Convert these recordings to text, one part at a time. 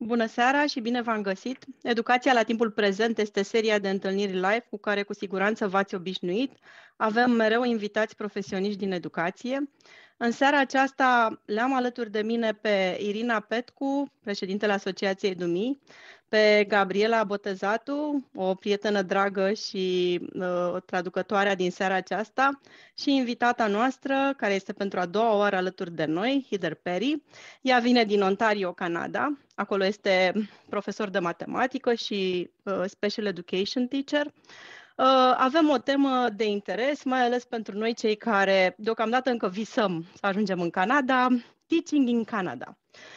Bună seara și bine v-am găsit! Educația la timpul prezent este seria de întâlniri live cu care cu siguranță v-ați obișnuit. Avem mereu invitați profesioniști din educație. În seara aceasta le-am alături de mine pe Irina Petcu, președintele Asociației Dumii, pe Gabriela Botezatu, o prietenă dragă și traducătoarea din seara aceasta, și invitata noastră, care este pentru a doua oară alături de noi, Heather Perry. Ea vine din Ontario, Canada. Acolo este profesor de matematică și special education teacher. Avem o temă de interes, mai ales pentru noi cei care deocamdată încă visăm să ajungem în Canada, Teaching in Canada.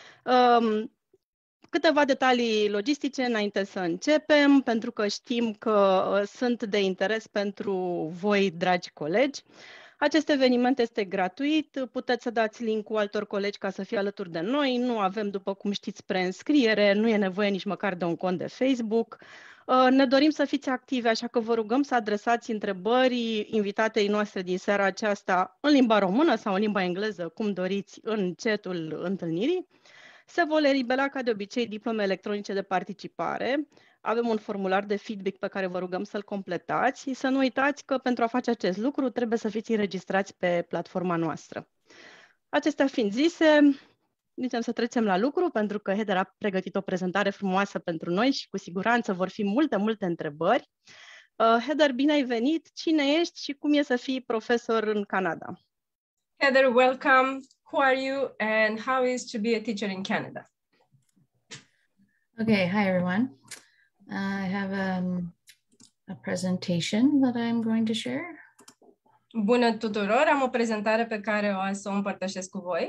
Câteva detalii logistice înainte să începem, pentru că știm că sunt de interes pentru voi, dragi colegi. Acest eveniment este gratuit, puteți să dați link-ul altor colegi ca să fie alături de noi, nu avem, după cum știți, preînscriere, nu e nevoie nici măcar de un cont de Facebook. Ne dorim să fiți activi, așa că vă rugăm să adresați întrebări invitatei noastre din seara aceasta în limba română sau în limba engleză, cum doriți, în chat-ul întâlnirii. Se vor elibera, ca de obicei, diplome electronice de participare. Avem un formular de feedback pe care vă rugăm să-l completați și să nu uitați că pentru a face acest lucru trebuie să fiți înregistrați pe platforma noastră. Acestea fiind zise, zicem să trecem la lucru, pentru că Heather a pregătit o prezentare frumoasă pentru noi și cu siguranță vor fi multe întrebări. Heather, bine ai venit! Cine ești și cum e să fii profesor în Canada? Heather, welcome. Who are you and how is to be a teacher in Canada? Okay, hi everyone. I have a presentation that I'm going to share. Bună tuturor, am o prezentare pe care o să o împărtășesc cu voi.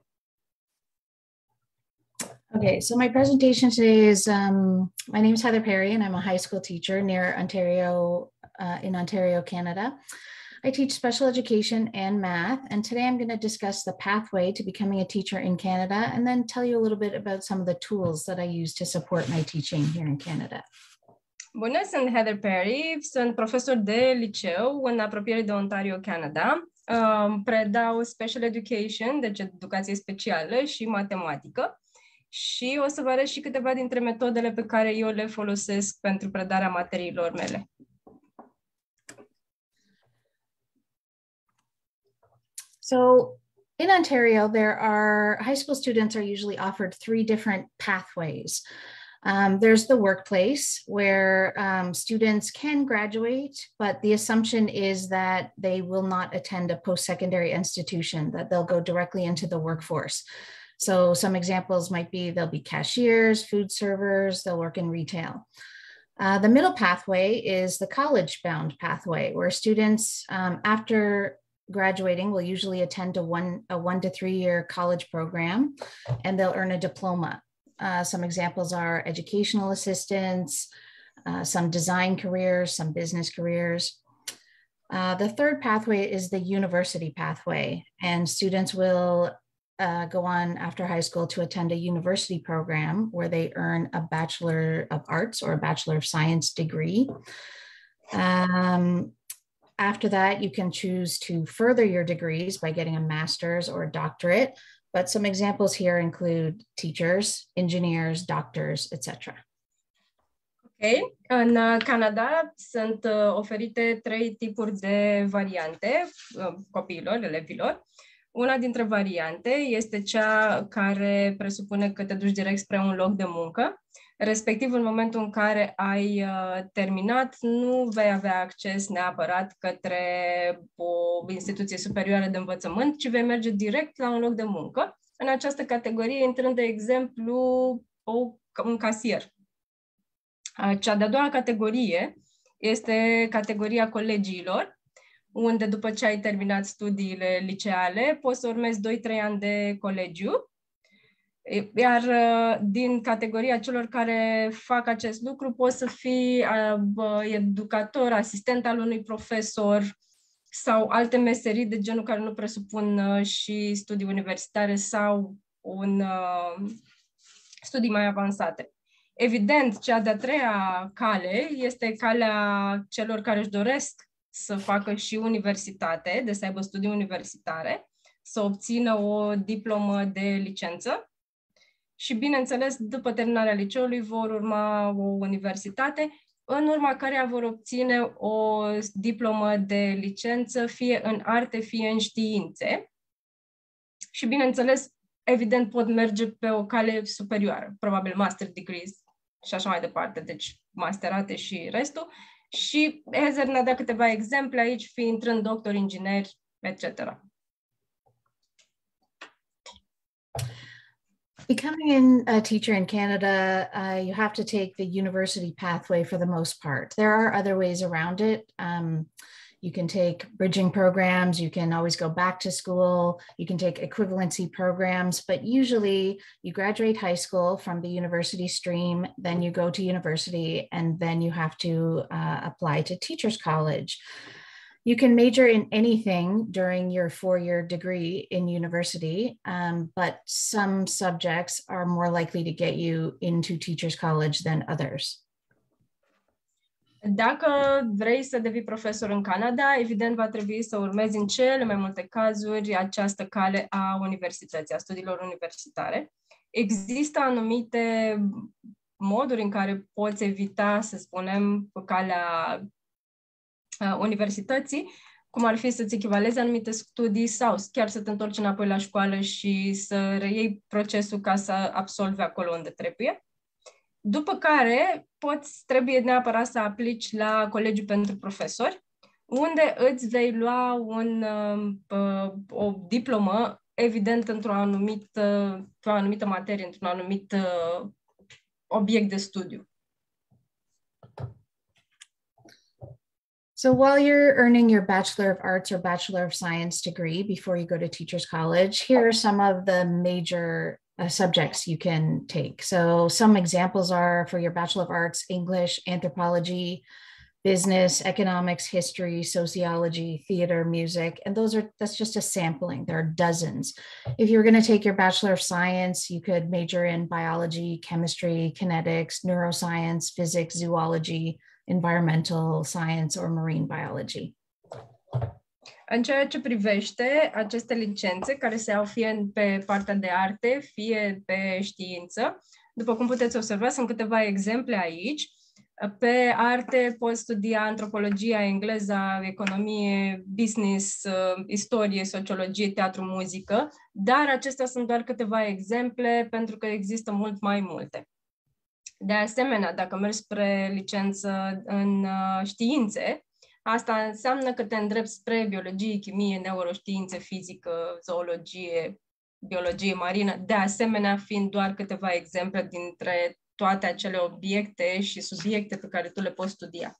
Okay, so my presentation today is, my name is Heather Perry and I'm a high school teacher near Ontario, in Ontario, Canada. I teach special education and math, and today I'm going to discuss the pathway to becoming a teacher in Canada and then tell you a little bit about some of the tools that I use to support my teaching here in Canada. Bună, sunt Heather Perry, sunt profesor de liceu în apropiere de Ontario, Canada. Predau special education, deci educație specială și matematică. Și o să vă arăt și câteva dintre metodele pe care eu le folosesc pentru predarea materiilor mele. So in Ontario, high school students are usually offered three different pathways. There's the workplace where students can graduate, but the assumption is that they will not attend a post-secondary institution, that they'll go directly into the workforce. So some examples might be they'll be cashiers, food servers, they'll work in retail. The middle pathway is the college-bound pathway, where students, after graduating, will usually attend a 1 to 3 year college program, and they'll earn a diploma. Some examples are educational assistants, some design careers, some business careers. The third pathway is the university pathway, and students will go on after high school to attend a university program where they earn a Bachelor of Arts or a Bachelor of Science degree. After that, you can choose to further your degrees by getting a master's or a doctorate, but some examples here include teachers, engineers, doctors, etc. Ok. În Canada sunt oferite 3 tipuri de variante copiilor, elevilor. Una dintre variante este cea care presupune că te duci direct spre un loc de muncă. Respectiv, în momentul în care ai terminat, nu vei avea acces neapărat către o instituție superioară de învățământ, ci vei merge direct la un loc de muncă. În această categorie, intrând, de exemplu, un casier. Cea de-a doua categorie este categoria colegiilor, unde după ce ai terminat studiile liceale, poți să urmezi 2-3 ani de colegiu. Iar din categoria celor care fac acest lucru, poți să fii educator, asistent al unui profesor sau alte meserii de genul care nu presupun și studii universitare sau studii mai avansate. Evident, cea de-a treia cale este calea celor care își doresc să facă și universitate, de să aibă studii universitare, să obțină o diplomă de licență. și, bineînțeles, după terminarea liceului vor urma o universitate, în urma căreia vor obține o diplomă de licență, fie în arte, fie în științe. Și, bineînțeles, evident, pot merge pe o cale superioară, probabil master degrees și așa mai departe, deci masterate și restul. Și Heather ne-a dat câteva exemple aici, intrând doctor, ingineri, etc. Becoming a teacher in Canada, you have to take the university pathway for the most part. There are other ways around it. You can take bridging programs, you can always go back to school, you can take equivalency programs, but usually you graduate high school from the university stream, then you go to university, and then you have to apply to Teachers College. You can major in anything during your 4-year degree in university, but some subjects are more likely to get you into Teachers College than others. Dacă vrei să devii profesor în Canada, evident va trebui să urmezi în cele mai multe cazuri această cale a universității, a studiilor universitare. Există anumite moduri în care poți evita, să spunem, calea universității, cum ar fi să-ți echivalezi anumite studii sau chiar să te întorci înapoi la școală și să reiei procesul ca să absolvi acolo unde trebuie. După care trebuie neapărat să aplici la Colegiul pentru Profesori, unde îți vei lua o diplomă, evident, într-o anumită materie, într-un anumit obiect de studiu. So while you're earning your Bachelor of Arts or Bachelor of Science degree before you go to Teachers College, here are some of the major subjects you can take. So some examples are for your Bachelor of Arts, English, Anthropology, Business, Economics, History, Sociology, Theater, Music, and that's just a sampling. There are dozens. If you're going to take your Bachelor of Science, you could major in Biology, Chemistry, Kinetics, Neuroscience, Physics, Zoology, Environmental Science, or Marine Biology. În ceea ce privește aceste licențe, care se iau fie pe partea de arte, fie pe știință, după cum puteți observa, sunt câteva exemple aici. Pe arte poți studia antropologia, engleza, economie, business, istorie, sociologie, teatru, muzică, dar acestea sunt doar câteva exemple pentru că există mult mai multe. De asemenea, dacă mergi spre licență în științe, asta înseamnă că te îndrepți spre biologie, chimie, neuroștiințe, fizică, zoologie, biologie marină, de asemenea fiind doar câteva exemple dintre toate acele obiecte și subiecte pe care tu le poți studia.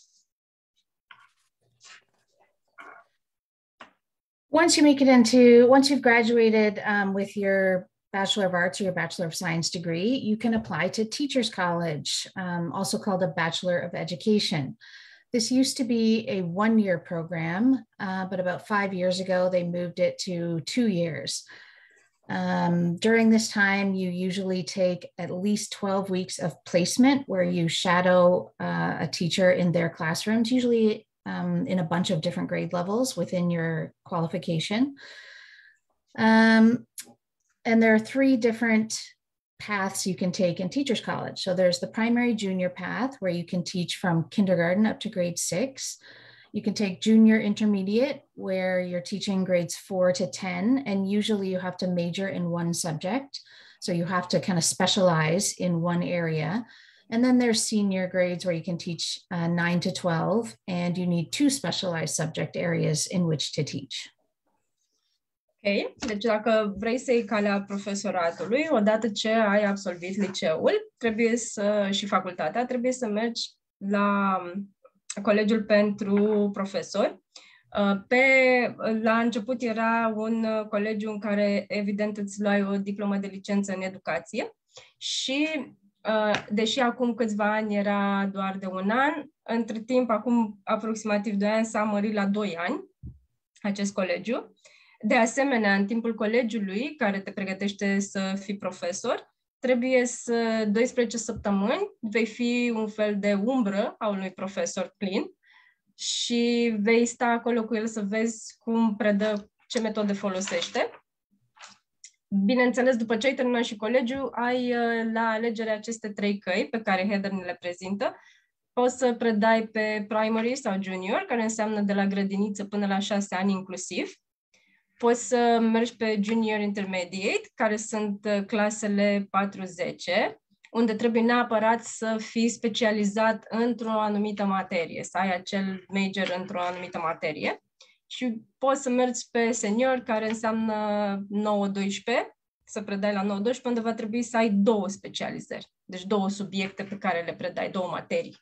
Once you've graduated with your Bachelor of Arts or your Bachelor of Science degree, you can apply to Teachers College, also called a Bachelor of Education. This used to be a 1-year program, but about 5 years ago, they moved it to 2 years. During this time, you usually take at least 12 weeks of placement where you shadow a teacher in their classrooms, usually in a bunch of different grade levels within your qualification. And there are 3 different paths you can take in Teachers College. So there's the primary junior path where you can teach from kindergarten up to grade 6. You can take junior intermediate where you're teaching grades 4 to 10, and usually you have to major in one subject. So you have to kind of specialize in one area. And then there's senior grades where you can teach 9 to 12, and you need 2 specialized subject areas in which to teach. Ok, deci dacă vrei să iei calea profesoratului, odată ce ai absolvit liceul și facultatea, trebuie să mergi la Colegiul pentru Profesori. La început era un colegiu în care, evident, îți luai o diplomă de licență în educație și, deși acum câțiva ani era doar de 1 an, între timp, acum aproximativ 2 ani, s-a mărit la 2 ani acest colegiu. De asemenea, în timpul colegiului, care te pregătește să fii profesor, trebuie 12 săptămâni, vei fi un fel de umbră a unui profesor plin și vei sta acolo cu el să vezi cum predă, ce metode folosește. Bineînțeles, după ce ai terminat și colegiul, ai la alegere aceste 3 căi pe care Heather ne le prezintă. Poți să predai pe primary sau junior, care înseamnă de la grădiniță până la 6 ani inclusiv. Poți să mergi pe junior intermediate, care sunt clasele 4-10, unde trebuie neapărat să fii specializat într-o anumită materie, să ai acel major într-o anumită materie. Și poți să mergi pe senior, care înseamnă 9-12, să predai la 9-12, unde va trebui să ai 2 specializări. Deci 2 subiecte pe care le predai, 2 materii.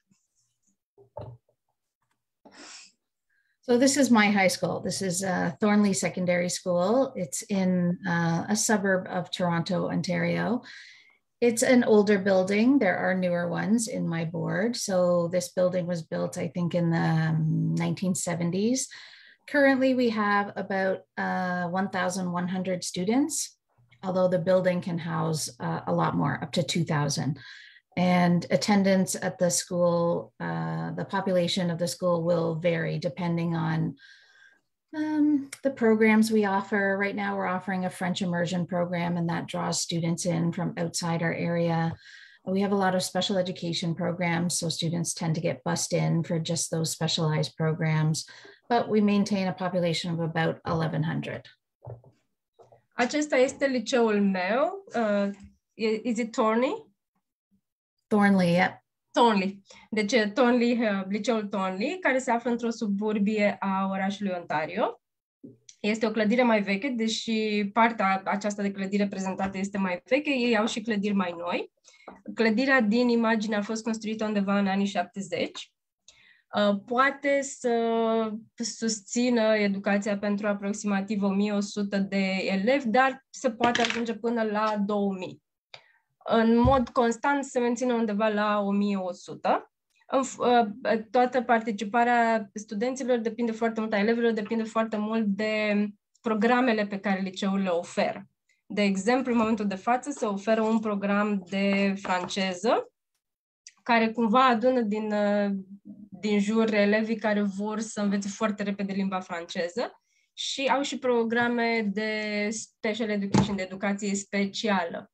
So this is my high school. This is Thornley Secondary School. It's in a suburb of Toronto, Ontario. It's an older building. There are newer ones in my board. So this building was built, I think, in the 1970s. Currently, we have about 1,100 students, although the building can house a lot more, up to 2,000. And attendance at the school, the population of the school will vary depending on the programs we offer. Right now, we're offering a French immersion program, and that draws students in from outside our area. We have a lot of special education programs, so students tend to get bussed in for just those specialized programs, but we maintain a population of about 1,100. Acesta este liceul meu. Is it Thornley? Thornley, yeah. Thornley. Deci Thornley, liceul Thornley, care se află într-o suburbie a orașului Ontario. Este o clădire mai veche, deși partea aceasta de clădire prezentată este mai veche, ei au și clădiri mai noi. Clădirea din imagine a fost construită undeva în anii 70. Poate să susțină educația pentru aproximativ 1.100 de elevi, dar se poate ajunge până la 2.000. În mod constant se menține undeva la 1.100. Toată participarea studenților depinde foarte mult, a elevilor depinde foarte mult de programele pe care liceul le oferă. De exemplu, în momentul de față se oferă un program de franceză, care cumva adună din jur elevii care vor să învețe foarte repede limba franceză și au și programe de special education, de educație specială.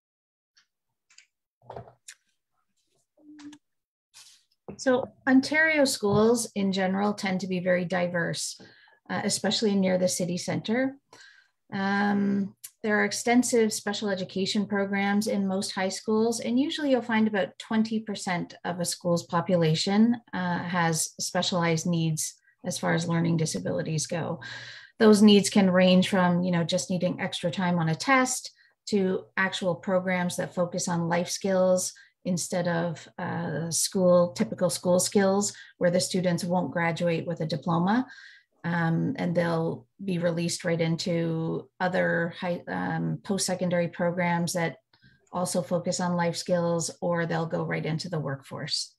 So Ontario schools in general tend to be very diverse, especially near the city center. There are extensive special education programs in most high schools, and usually you'll find about 20% of a school's population has specialized needs as far as learning disabilities go. Those needs can range from, just needing extra time on a test to actual programs that focus on life skills instead of typical school skills, where the students won't graduate with a diploma. And they'll be released right into other post-secondary programs that also focus on life skills, or they'll go right into the workforce.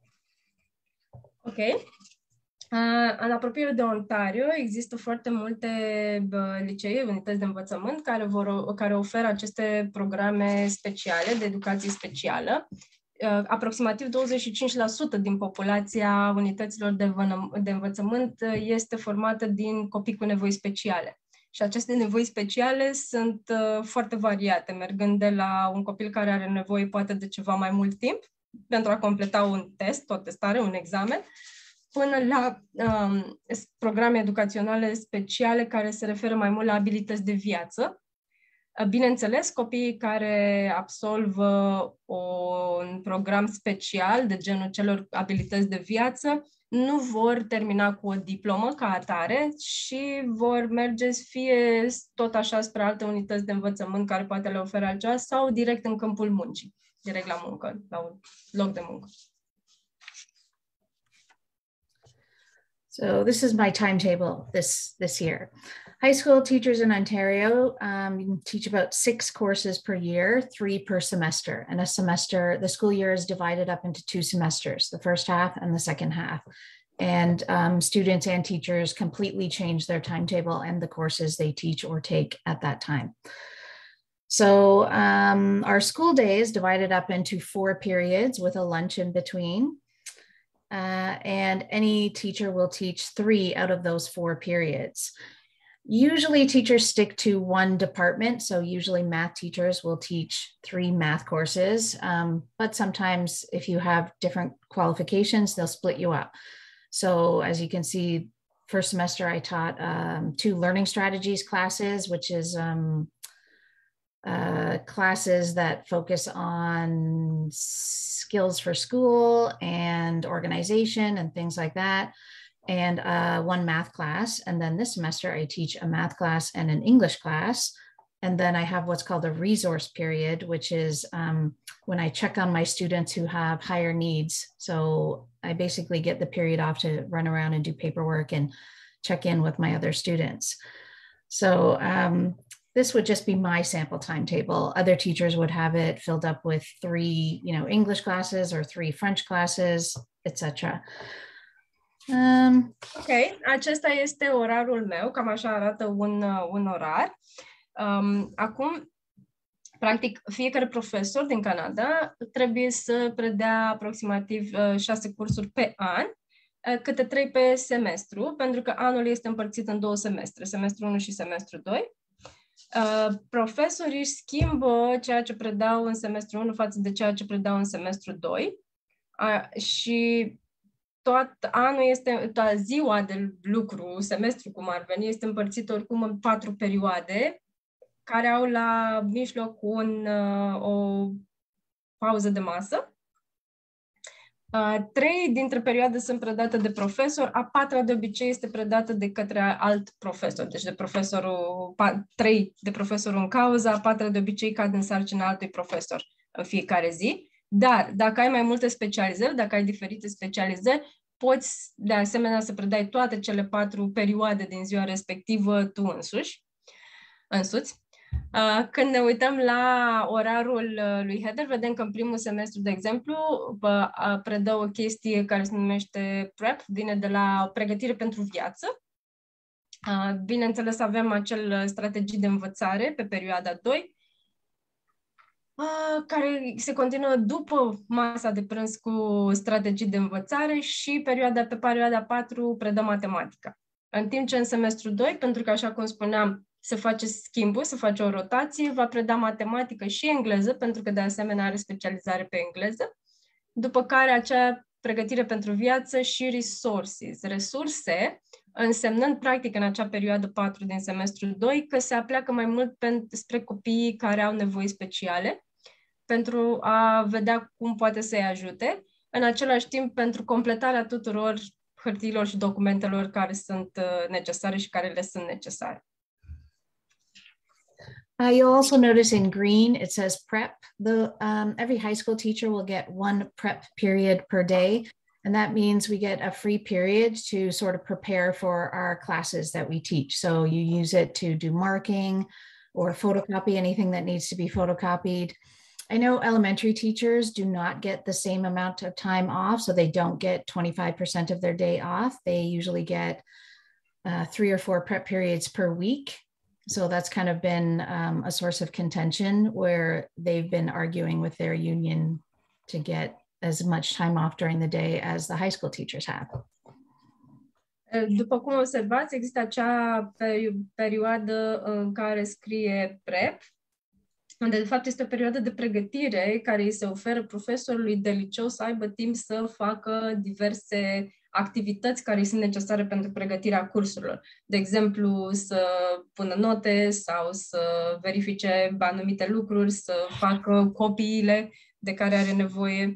Ok. În apropiere de Ontario există foarte multe licee, unități de învățământ care oferă aceste programe speciale de educație specială. Aproximativ 25% din populația unităților de învățământ este formată din copii cu nevoi speciale. Și aceste nevoi speciale sunt foarte variate, mergând de la un copil care are nevoie poate de ceva mai mult timp pentru a completa un test, o testare, un examen, până la programe educaționale speciale care se referă mai mult la abilități de viață. Bineînțeles, copiii care absolvă un program special de genul celor abilități de viață nu vor termina cu o diplomă ca atare și vor merge fie tot așa spre alte unități de învățământ care poate le oferă altceva sau direct în câmpul muncii, direct la muncă, la un loc de muncă. So this is my timetable this year. High school teachers in Ontario teach about 6 courses per year, 3 per semester. And the school year is divided up into 2 semesters, the first half and the second half. And students and teachers completely change their timetable and the courses they teach or take at that time. So our school day is divided up into 4 periods with a lunch in between. And any teacher will teach 3 out of those 4 periods. Usually teachers stick to one department. So usually math teachers will teach 3 math courses. But sometimes if you have different qualifications, they'll split you up. So as you can see, first semester I taught 2 learning strategies classes, which is classes that focus on skills for school and organization and things like that. And 1 math class. And then this semester I teach a math class and an English class. And then I have what's called a resource period, which is when I check on my students who have higher needs. So I basically get the period off to run around and do paperwork and check in with my other students. So this would just be my sample timetable. Other teachers would have it filled up with 3, English classes or 3 French classes, etc. Ok, acesta este orarul meu, cam așa arată un orar. Acum, practic, fiecare profesor din Canada trebuie să predea aproximativ 6 cursuri pe an, câte 3 pe semestru, pentru că anul este împărțit în 2 semestre, semestru 1 și semestru 2. Profesorii își schimbă ceea ce predau în semestru 1 față de ceea ce predau în semestru 2 și tot anul toată ziua de lucru, semestru cum ar veni, este împărțit oricum în 4 perioade care au la mijloc o pauză de masă. 3 dintre perioade sunt predate de profesor, a 4-a de obicei este predată de către alt profesor, deci 3 de profesorul în cauză, a 4-a de obicei cad în sarcina altui profesor în fiecare zi. Dar dacă ai mai multe specializări, dacă ai diferite specializări, poți de asemenea să predai toate cele 4 perioade din ziua respectivă tu însuți. Când ne uităm la orarul lui Heather, vedem că în primul semestru, de exemplu, predă o chestie care se numește PrEP, vine de la pregătire pentru viață. Bineînțeles, avem acel strategii de învățare pe perioada 2, care se continuă după masa de prânz cu strategii de învățare și pe perioada 4 predă matematica. În timp ce în semestru 2, pentru că, așa cum spuneam, se face schimbul, se face o rotație, va preda matematică și engleză, pentru că de asemenea are specializare pe engleză, după care acea pregătire pentru viață și resurse, însemnând practic în acea perioadă 4 din semestru 2 că se apleacă mai mult spre copiii care au nevoi speciale, pentru a vedea cum poate să-i ajute, în același timp pentru completarea tuturor hârtiilor și documentelor care sunt necesare și care le sunt necesare. You'll also notice in green, it says prep. Every high school teacher will get 1 prep period per day. And that means we get a free period to sort of prepare for our classes that we teach. So you use it to do marking or photocopy anything that needs to be photocopied. I know elementary teachers do not get the same amount of time off, so they don't get 25% of their day off. They usually get 3 or 4 prep periods per week. So that's kind of been a source of contention where they've been arguing with their union to get as much time off during the day as the high school teachers have. După cum observați, există acea perioadă în care scrie prep, unde de fapt este o perioadă de pregătire care îi se oferă profesorului de liceu să aibă timp să facă diverse activități care sunt necesare pentru pregătirea cursurilor. De exemplu, să pună note sau să verifice anumite lucruri, să facă copiile de care are nevoie.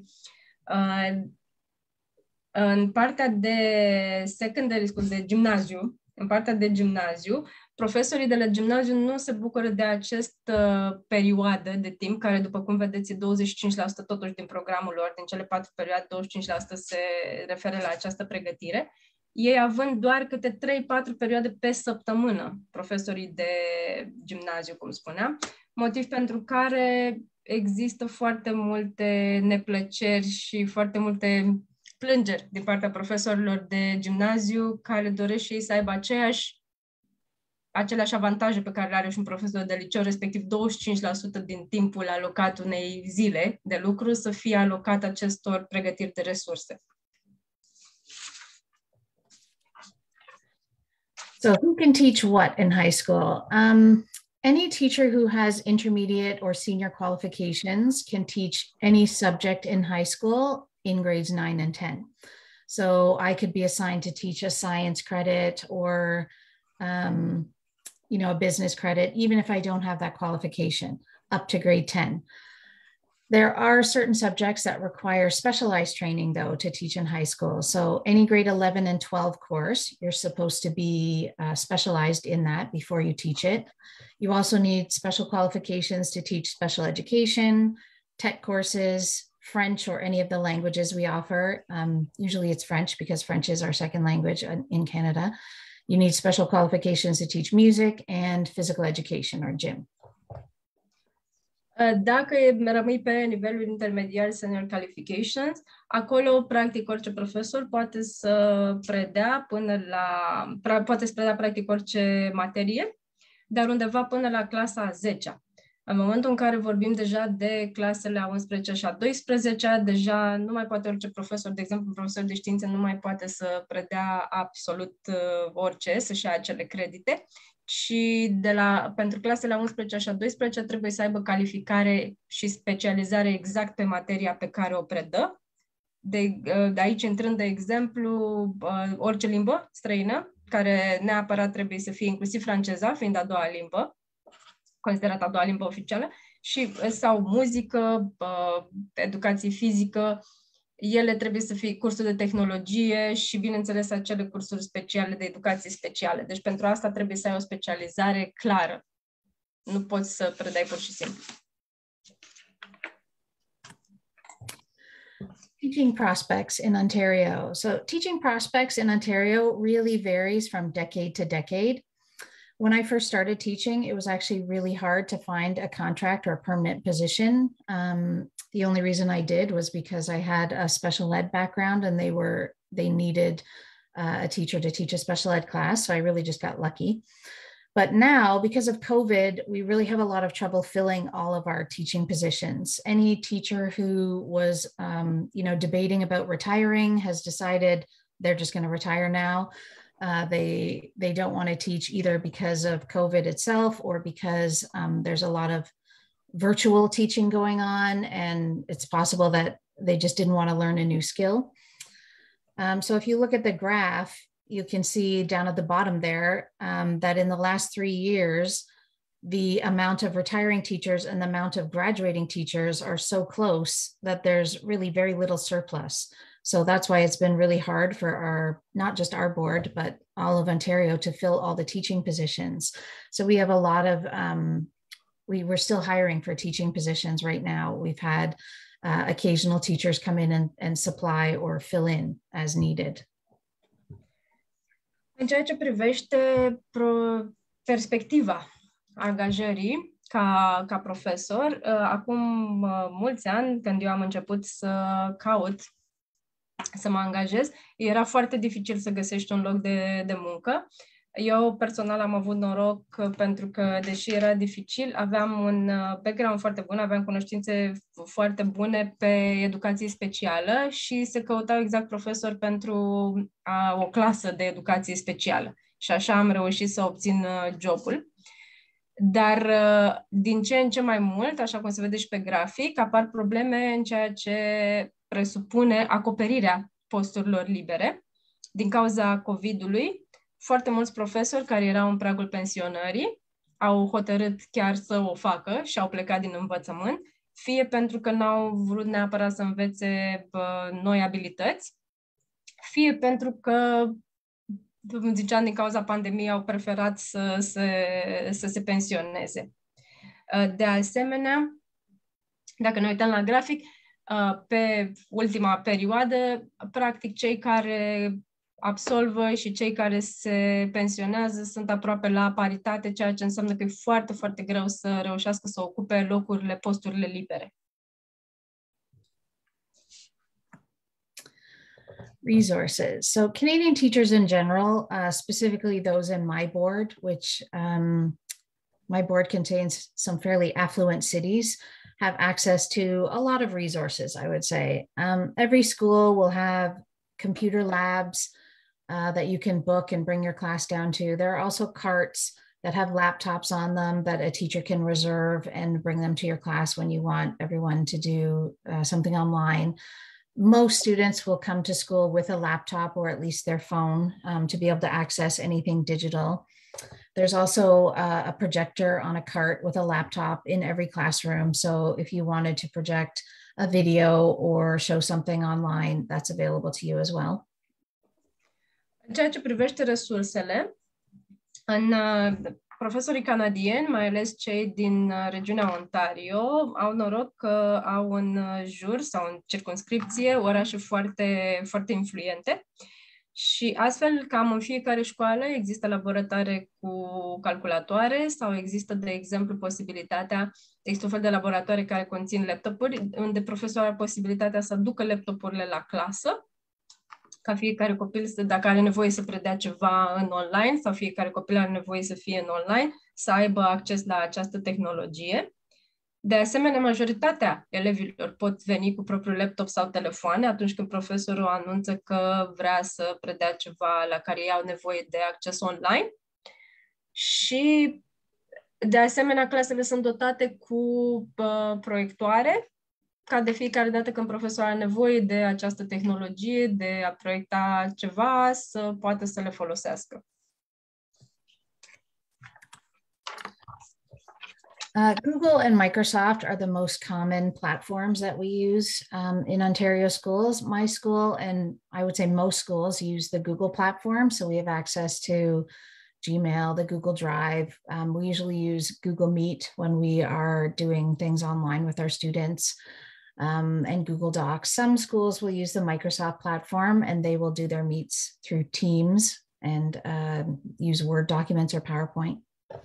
În partea de secondary school, în partea de gimnaziu, profesorii de la gimnaziu nu se bucură de această perioadă de timp, care, după cum vedeți, e 25% totuși din programul lor, din cele 4 perioade, 25% se referă la această pregătire. Ei având doar câte 3-4 perioade pe săptămână, profesorii de gimnaziu, cum spuneam, motiv pentru care există foarte multe neplăceri și foarte multe plângeri din partea profesorilor de gimnaziu care doresc și ei să aibă aceleași avantaje pe care le are și un profesor de liceu, respectiv 25% din timpul alocat unei zile de lucru să fie alocat acestor pregătiri de resurse. So who can teach what in high school? Any teacher who has intermediate or senior qualifications can teach any subject in high school in grades 9 and 10. So I could be assigned to teach a science credit or, a business credit, even if I don't have that qualification, up to grade 10. There are certain subjects that require specialized training, though, to teach in high school. So any grade 11 and 12 course, you're supposed to be specialized in that before you teach it. You also need special qualifications to teach special education, tech courses, French, or any of the languages we offer. Usually it's French because French is our second language in Canada. You need special qualifications to teach music and physical education or gym. Dacă rămâi pe nivelul intermediar Senior Qualifications, acolo, practic, orice profesor poate să predea poate să predea, practic, orice materie, dar undeva până la clasa a 10-a. În momentul în care vorbim deja de clasele a 11 și a 12, deja nu mai poate orice profesor, de exemplu, un profesor de științe nu mai poate să predea absolut orice, să-și ia acele credite, și pentru clasele a 11 și a 12 trebuie să aibă calificare și specializare exact pe materia pe care o predă. De aici intrând, de exemplu, orice limbă străină, care neapărat trebuie să fie inclusiv franceza, fiind a doua limbă, considerată a doua limbă oficială, sau muzică, educație fizică, ele trebuie să fie cursuri de tehnologie și, bineînțeles, acele cursuri speciale de educație specială. Deci pentru asta trebuie să ai o specializare clară. Nu poți să predai pur și simplu. Teaching prospects in Ontario. So teaching prospects in Ontario really varies from decade to decade. When I first started teaching, it was actually really hard to find a contract or a permanent position. The only reason I did was because I had a special ed background and they needed a teacher to teach a special ed class. So I really just got lucky. But now, because of COVID, we really have a lot of trouble filling all of our teaching positions. Any teacher who was, debating about retiring has decided they're just going to retire now. They don't want to teach either because of COVID itself or because there's a lot of virtual teaching going on, and it's possible that they just didn't want to learn a new skill. So if you look at the graph, you can see down at the bottom there that in the last 3 years, the amount of retiring teachers and the amount of graduating teachers are so close that there's really very little surplus. So that's why it's been really hard for not just our board, but all of Ontario to fill all the teaching positions. So we have a lot of, we're still hiring for teaching positions right now. We've had occasional teachers come in and supply or fill in as needed. În ceea ce privește perspectiva angajării ca profesor, acum mulți ani, când eu am început să caut să mă angajez, era foarte dificil să găsești un loc de muncă. Eu personal am avut noroc pentru că, deși era dificil, aveam un background foarte bun, aveam cunoștințe foarte bune pe educație specială și se căutau exact profesori pentru o clasă de educație specială. Și așa am reușit să obțin jobul. Dar din ce în ce mai mult, așa cum se vede și pe grafic, apar probleme în ceea ce presupune acoperirea posturilor libere. Din cauza COVID-ului, foarte mulți profesori care erau în pragul pensionării au hotărât chiar să o facă și au plecat din învățământ, fie pentru că n-au vrut neapărat să învețe noi abilități, fie pentru că, ziceam, din cauza pandemiei au preferat să se pensioneze. De asemenea, dacă ne uităm la grafic, pe ultima perioadă, practic cei care absolvă și cei care se pensionează sunt aproape la paritate, ceea ce înseamnă că e foarte, foarte greu să reușească să ocupe posturile libere. Resources. So Canadian teachers in general, specifically those in my board, which my board contains some fairly affluent cities, have access to a lot of resources, I would say. Every school will have computer labs, that you can book and bring your class down to. There are also carts that have laptops on them that a teacher can reserve and bring them to your class when you want everyone to do something online. Most students will come to school with a laptop or at least their phone to be able to access anything digital. There's also a projector on a cart with a laptop in every classroom. So if you wanted to project a video or show something online, that's available to you as well. În ceea ce privește resursele, profesorii canadieni, mai ales cei din regiunea Ontario, au noroc că au în jur sau în circumscripție orașe foarte, foarte influente. Și astfel, cam în fiecare școală există laboratoare cu calculatoare sau există, de exemplu, există un fel de laboratoare care conțin laptopuri, unde profesorul are posibilitatea să aducă laptopurile la clasă, ca fiecare copil, dacă are nevoie să predea ceva în online sau fiecare copil are nevoie să fie în online, să aibă acces la această tehnologie. De asemenea, majoritatea elevilor pot veni cu propriul laptop sau telefoane atunci când profesorul anunță că vrea să predea ceva la care ei au nevoie de acces online. Și, de asemenea, clasele sunt dotate cu proiectoare, ca de fiecare dată când profesorul are nevoie de această tehnologie, de a proiecta ceva, să poată să le folosească. Google and Microsoft are the most common platforms that we use in Ontario schools. My school, and I would say most schools, use the Google platform. So we have access to Gmail, the Google Drive. We usually use Google Meet when we are doing things online with our students, and Google Docs. Some schools will use the Microsoft platform and they will do their meets through Teams and use Word documents or PowerPoint.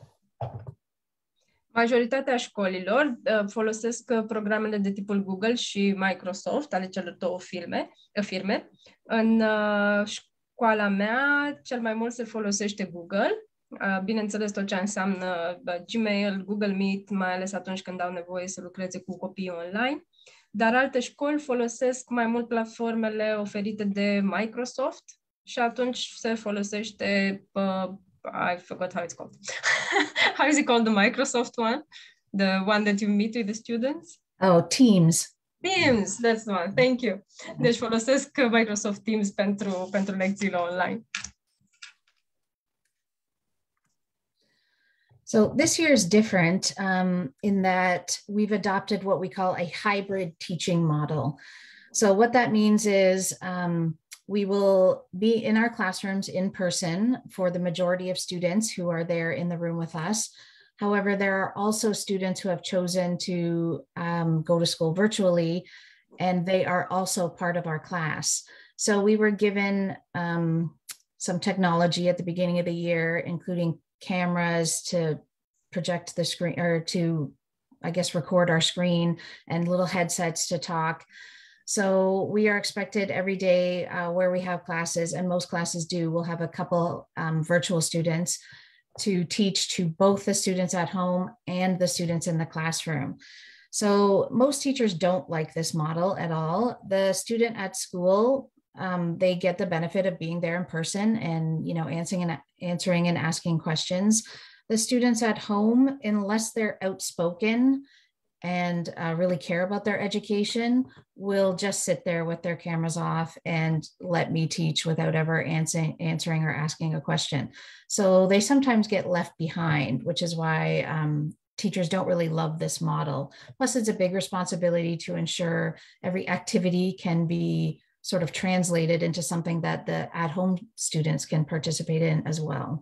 Majoritatea școlilor folosesc programele de tipul Google și Microsoft, ale celor două firme. În școala mea, cel mai mult se folosește Google. Bineînțeles, tot ce înseamnă Gmail, Google Meet, mai ales atunci când au nevoie să lucreze cu copiii online. Dar alte școli folosesc mai mult platformele oferite de Microsoft și atunci se folosește I forgot how it's called. How is it called, the Microsoft one? The one that you meet with the students? Oh, Teams. Teams, that's the one. Thank you. Deci folosesc Microsoft Teams pentru lecțiile online. So this year is different in that we've adopted what we call a hybrid teaching model. So what that means is we will be in our classrooms in person for the majority of students who are there in the room with us. However, there are also students who have chosen to go to school virtually, and they are also part of our class. So we were given some technology at the beginning of the year, including cameras to project the screen, or to, I guess, record our screen, and little headsets to talk. So we are expected every day where we have classes, and most classes do, we'll have a couple virtual students to teach to both the students at home and the students in the classroom. So most teachers don't like this model at all. The student at school, they get the benefit of being there in person and, you know, answering and asking questions. The students at home, unless they're outspoken and really care about their education, will just sit there with their cameras off and let me teach without ever answering or asking a question. So they sometimes get left behind, which is why teachers don't really love this model. Plus, it's a big responsibility to ensure every activity can be sort of translated into something that the at-home students can participate in as well.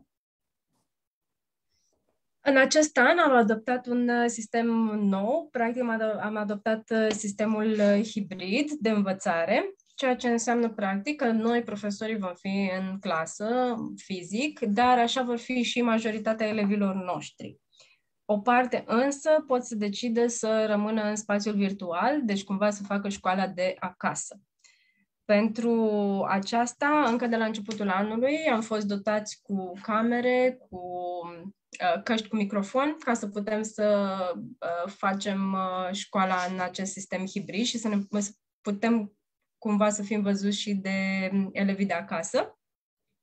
În acest an am adoptat un sistem nou, practic am adoptat sistemul hibrid de învățare, ceea ce înseamnă practic că noi, profesorii, vom fi în clasă fizic, dar așa vor fi și majoritatea elevilor noștri. O parte însă pot să decide să rămână în spațiul virtual, deci cumva să facă școala de acasă. Pentru aceasta, încă de la începutul anului, am fost dotați cu camere, cu căști cu microfon, ca să putem să facem școala în acest sistem hibrid și să putem cumva să fim văzuți și de elevii de acasă.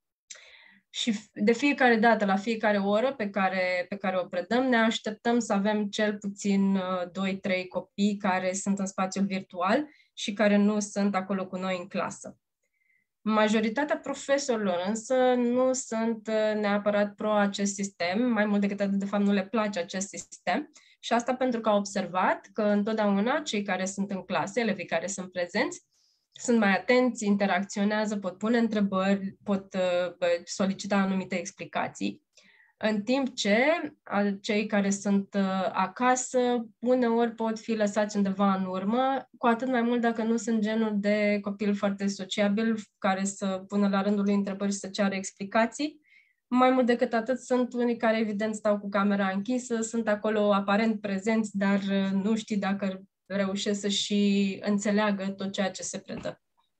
Și de fiecare dată, la fiecare oră pe care o predăm, ne așteptăm să avem cel puțin 2-3 copii care sunt în spațiul virtual și care nu sunt acolo cu noi în clasă. Majoritatea profesorilor însă nu sunt neapărat pro acest sistem, mai mult decât atât, de fapt, nu le place acest sistem. Și asta pentru că au observat că întotdeauna cei care sunt în clase, elevii care sunt prezenți, sunt mai atenți, interacționează, pot pune întrebări, pot solicita anumite explicații, în timp ce cei care sunt acasă uneori pot fi lăsați undeva în urmă, cu atât mai mult dacă nu sunt genul de copil foarte sociabil care să pună la rândul lui întrebări și să ceară explicații. Mai mult decât atât, sunt unii care evident stau cu camera închisă, sunt acolo aparent prezenți, dar nu știi dacă reușesc să și înțeleagă tot ceea ce se predă.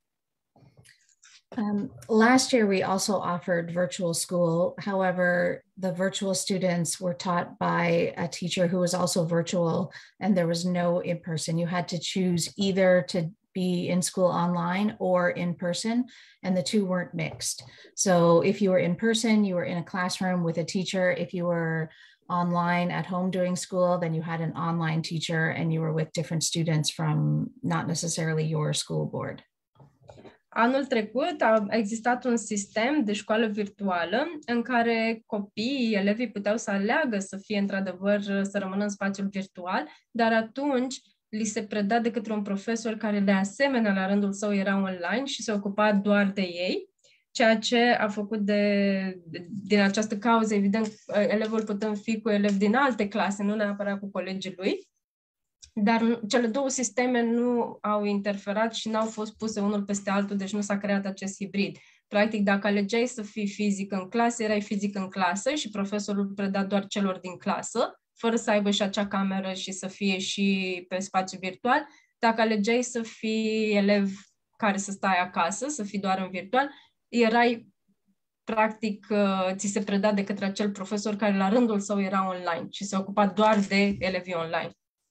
Last year, we also offered virtual school. However, the virtual students were taught by a teacher who was also virtual, and there was no in-person. You had to choose either to be in school online or in person, and the two weren't mixed. So if you were in person, you were in a classroom with a teacher. If you were online at home doing school, then you had an online teacher and you were with different students from not necessarily your school board. Anul trecut a existat un sistem de școală virtuală în care copiii, elevii puteau să aleagă să fie într-adevăr, să rămână în spațiul virtual, dar atunci li se preda de către un profesor care de asemenea la rândul său era online și se ocupa doar de ei, ceea ce a făcut din această cauză, evident, elevul putând fi cu elevi din alte clase, nu neapărat cu colegii lui, dar cele două sisteme nu au interferat și n-au fost puse unul peste altul, deci nu s-a creat acest hibrid. Practic, dacă alegeai să fii fizic în clasă, erai fizic în clasă și profesorul preda doar celor din clasă, fără să aibă și acea cameră și să fie și pe spațiu virtual. Dacă alegeai să fii elev care să stai acasă, să fii doar în virtual, erai, practic, ți se preda de către acel profesor care la rândul său era online și se ocupa doar de elevii online.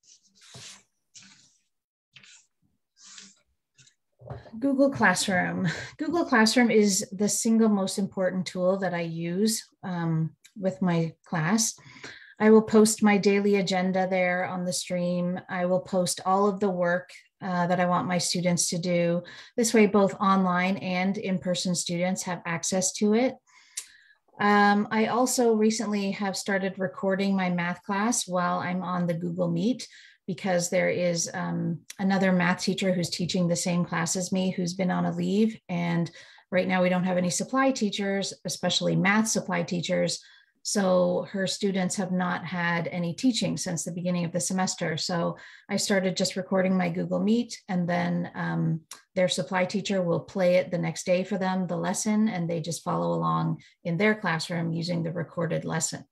Google Classroom. Google Classroom is the single most important tool that I use with my class. I will post my daily agenda there on the stream. I will post all of the work that I want my students to do. This way, both online and in-person students have access to it. I also recently have started recording my math class while I'm on the Google Meet, because there is another math teacher who's teaching the same class as me who's been on a leave. And right now we don't have any supply teachers, especially math supply teachers. So her students have not had any teaching since the beginning of the semester. So I started just recording my Google Meet, and then their supply teacher will play it the next day for them, the lesson, and they just follow along in their classroom using the recorded lesson.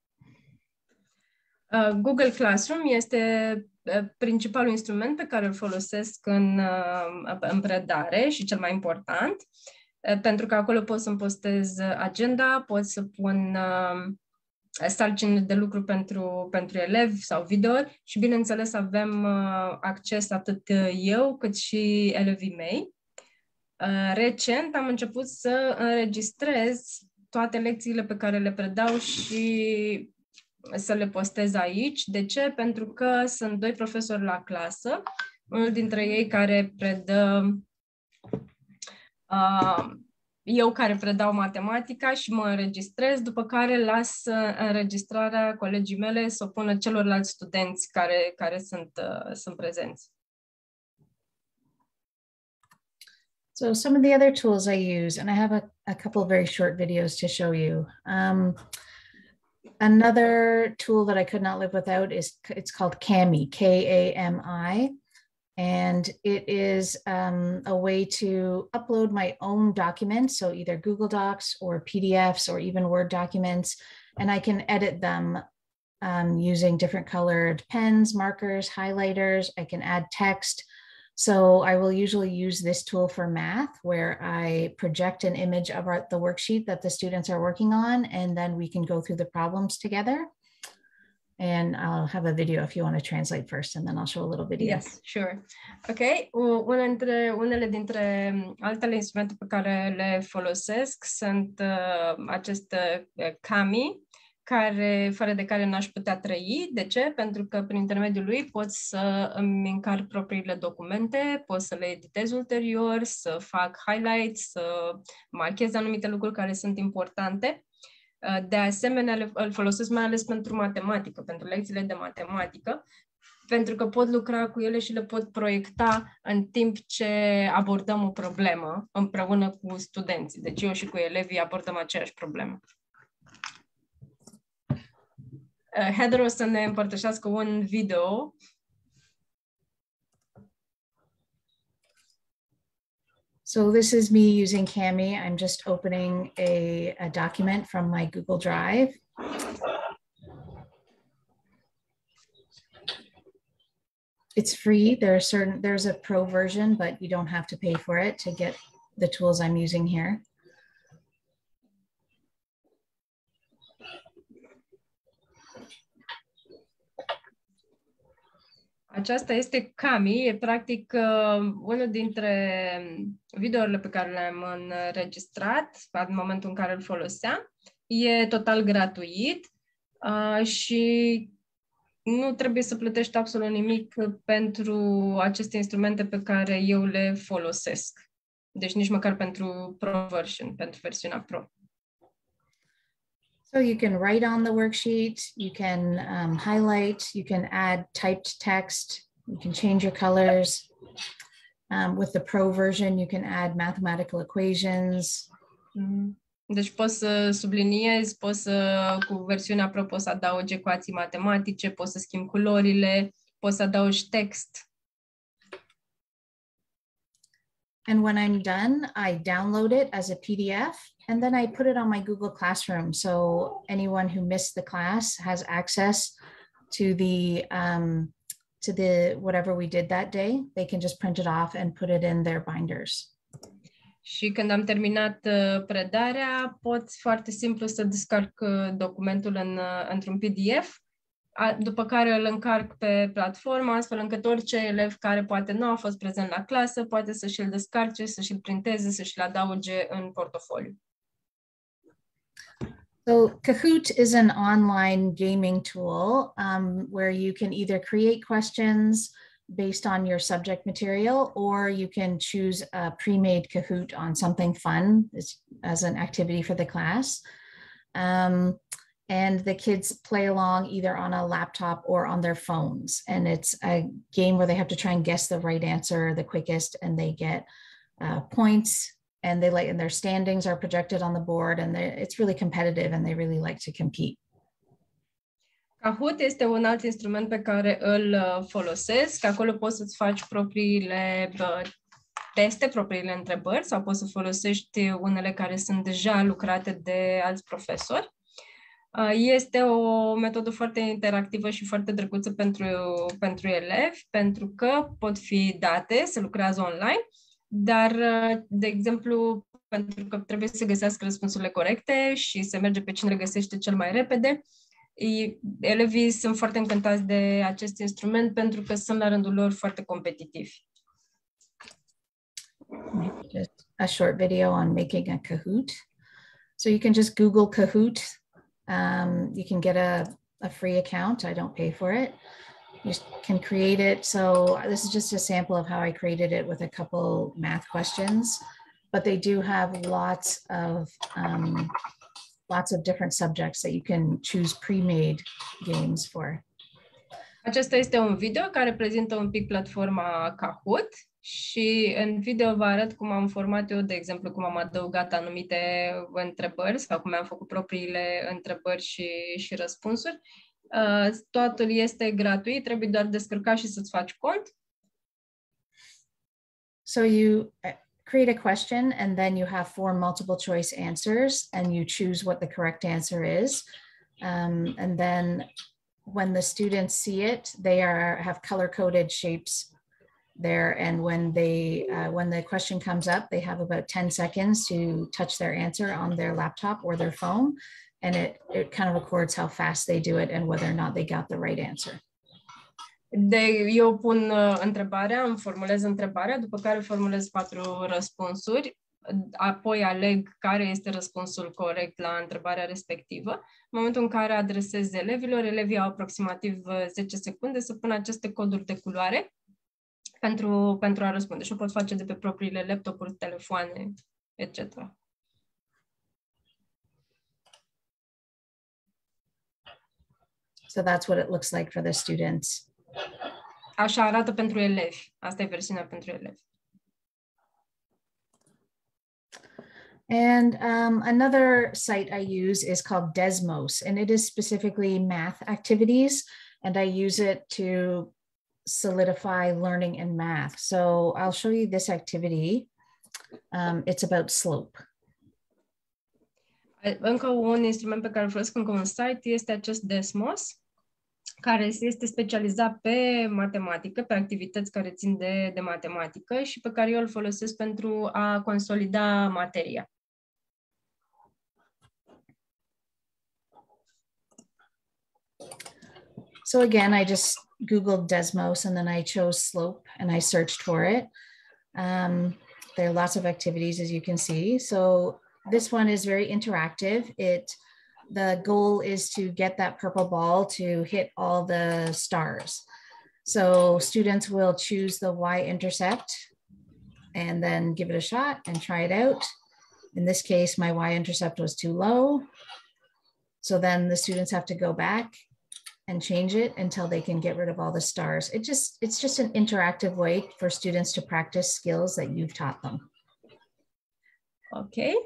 Google Classroom este principalul instrument pe care îl folosesc în predare și cel mai important, pentru că acolo pot să-mi postez agenda, pot să pun sarcini de lucru pentru elevi sau videouri și, bineînțeles, avem acces atât eu cât și elevii mei. Recent am început să înregistrez toate lecțiile pe care le predau și să le postez aici. De ce? Pentru că sunt doi profesori la clasă, unul dintre ei care predă, eu care predau matematica și mă înregistrez, după care las înregistrarea colegii mele să o pună celorlalți studenți care sunt prezenți. So some of the other tools I use, and I have a couple of very short videos to show you. Another tool that I could not live without it's called Kami, K-A-M-I. And it is a way to upload my own documents, so either Google Docs or PDFs or even Word documents, and I can edit them using different colored pens, markers, highlighters. I can add text. So I will usually use this tool for math, where I project an image of the worksheet that the students are working on, and then we can go through the problems together. And I'll have a video if you want to translate first, and then I'll show a little video. Yes, sure. Ok. Unele dintre altele instrumente pe care le folosesc sunt aceste Kami, fără de care n-aș putea trăi. De ce? Pentru că prin intermediul lui pot să îmi încarc propriile documente, pot să le editez ulterior, să fac highlights, să marchez anumite lucruri care sunt importante. De asemenea, îl folosesc mai ales pentru matematică, pentru lecțiile de matematică, pentru că pot lucra cu ele și le pot proiecta în timp ce abordăm o problemă împreună cu studenții. Deci eu și cu elevii abordăm aceeași problemă. Heather o să ne împărtășească un video. So this is me using Kami. I'm just opening a document from my Google Drive. It's free. There's a pro version, but you don't have to pay for it to get the tools I'm using here. Aceasta este Kami, e practic unul dintre videourile pe care le-am înregistrat în momentul în care îl foloseam. E total gratuit și nu trebuie să plătești absolut nimic pentru aceste instrumente pe care eu le folosesc. Deci nici măcar pentru Pro version, pentru versiunea Pro. So you can write on the worksheet, you can highlight, you can add typed text, you can change your colors. With the Pro version, you can add mathematical equations. Deci poți să subliniezi, cu versiunea Pro poți să adaugi ecuații matematice, poți să schimbi culorile, poți să adaugi text. And when I'm done, I download it as a PDF, and then I put it on my Google Classroom. So anyone who missed the class has access to the whatever we did that day. They can just print it off and put it in their binders. Și când am terminat predarea, pot foarte simplu să descarc documentul într-un PDF, după care îl încarc pe platformă, astfel încât orice elev care poate nu a fost prezent la clasă poate să și-l descarce, să și-l printeze, să și-l adauge în portofoliu. So Kahoot is an online gaming tool where you can either create questions based on your subject material, or you can choose a pre-made Kahoot on something fun as an activity for the class. And the kids play along either on a laptop or on their phones. And it's a game where they have to try and guess the right answer the quickest, and they get points, and and their standings are projected on the board, and it's really competitive, and they really like to compete. Kahoot este un alt instrument pe care îl folosesc. Acolo poți să-ți faci propriile teste, propriile întrebări, sau poți să folosești unele care sunt deja lucrate de alți profesori. Este o metodă foarte interactivă și foarte drăguță pentru elevi, pentru că pot fi date, se lucrează online, dar, de exemplu, pentru că trebuie să găsească răspunsurile corecte și se merge pe cine le găsește cel mai repede, elevii sunt foarte încântați de acest instrument pentru că sunt la rândul lor foarte competitivi. Just a short video on making a Kahoot. So you can just Google Kahoot. You can get a free account. I don't pay for it. You can create it. So this is just a sample of how I created it with a couple math questions, but they do have lots of different subjects that you can choose pre-made games for. Acesta este un video care prezintă un pic platforma Kahoot și în video vă arăt cum am format eu, de exemplu, cum am adăugat anumite întrebări sau cum am făcut propriile întrebări și răspunsuri. Totul este gratuit, trebuie doar descărca și să-ți faci cont. So you create a question, and then you have 4 multiple choice answers, and you choose what the correct answer is. And then when the students see it, they have color-coded shapes there. And when the question comes up, they have about 10 seconds to touch their answer on their laptop or their phone. and it kind of records how fast they do it and whether or not they got the right answer. Eu pun întrebarea, îmi formulez întrebarea, după care formulez 4 răspunsuri, apoi aleg care este răspunsul corect la întrebarea respectivă. În momentul în care adresez elevilor, elevii au aproximativ 10 secunde să pună aceste coduri de culoare pentru a răspunde. Și o pot face de pe propriile laptopuri, telefoane, etc. So that's what it looks like for the students. Așa arată pentru elevi. Asta e versiunea pentru elevi. And another site I use is called Desmos, and it is specifically math activities, and I use it to solidify learning in math. So I'll show you this activity. It's about slope. Încă un instrument pe care îl folosesc, încă un site, este acest Desmos, care este specializat pe matematică, pe activități care țin de matematică și pe care eu îl folosesc pentru a consolida materia. So again, I just Googled Desmos and then I chose slope and I searched for it. There are lots of activities, as you can see. So this one is very interactive. The goal is to get that purple ball to hit all the stars. So students will choose the y-intercept and then give it a shot and try it out. In this case, my y-intercept was too low. So then the students have to go back and change it until they can get rid of all the stars. It's just an interactive way for students to practice skills that you've taught them. Ok.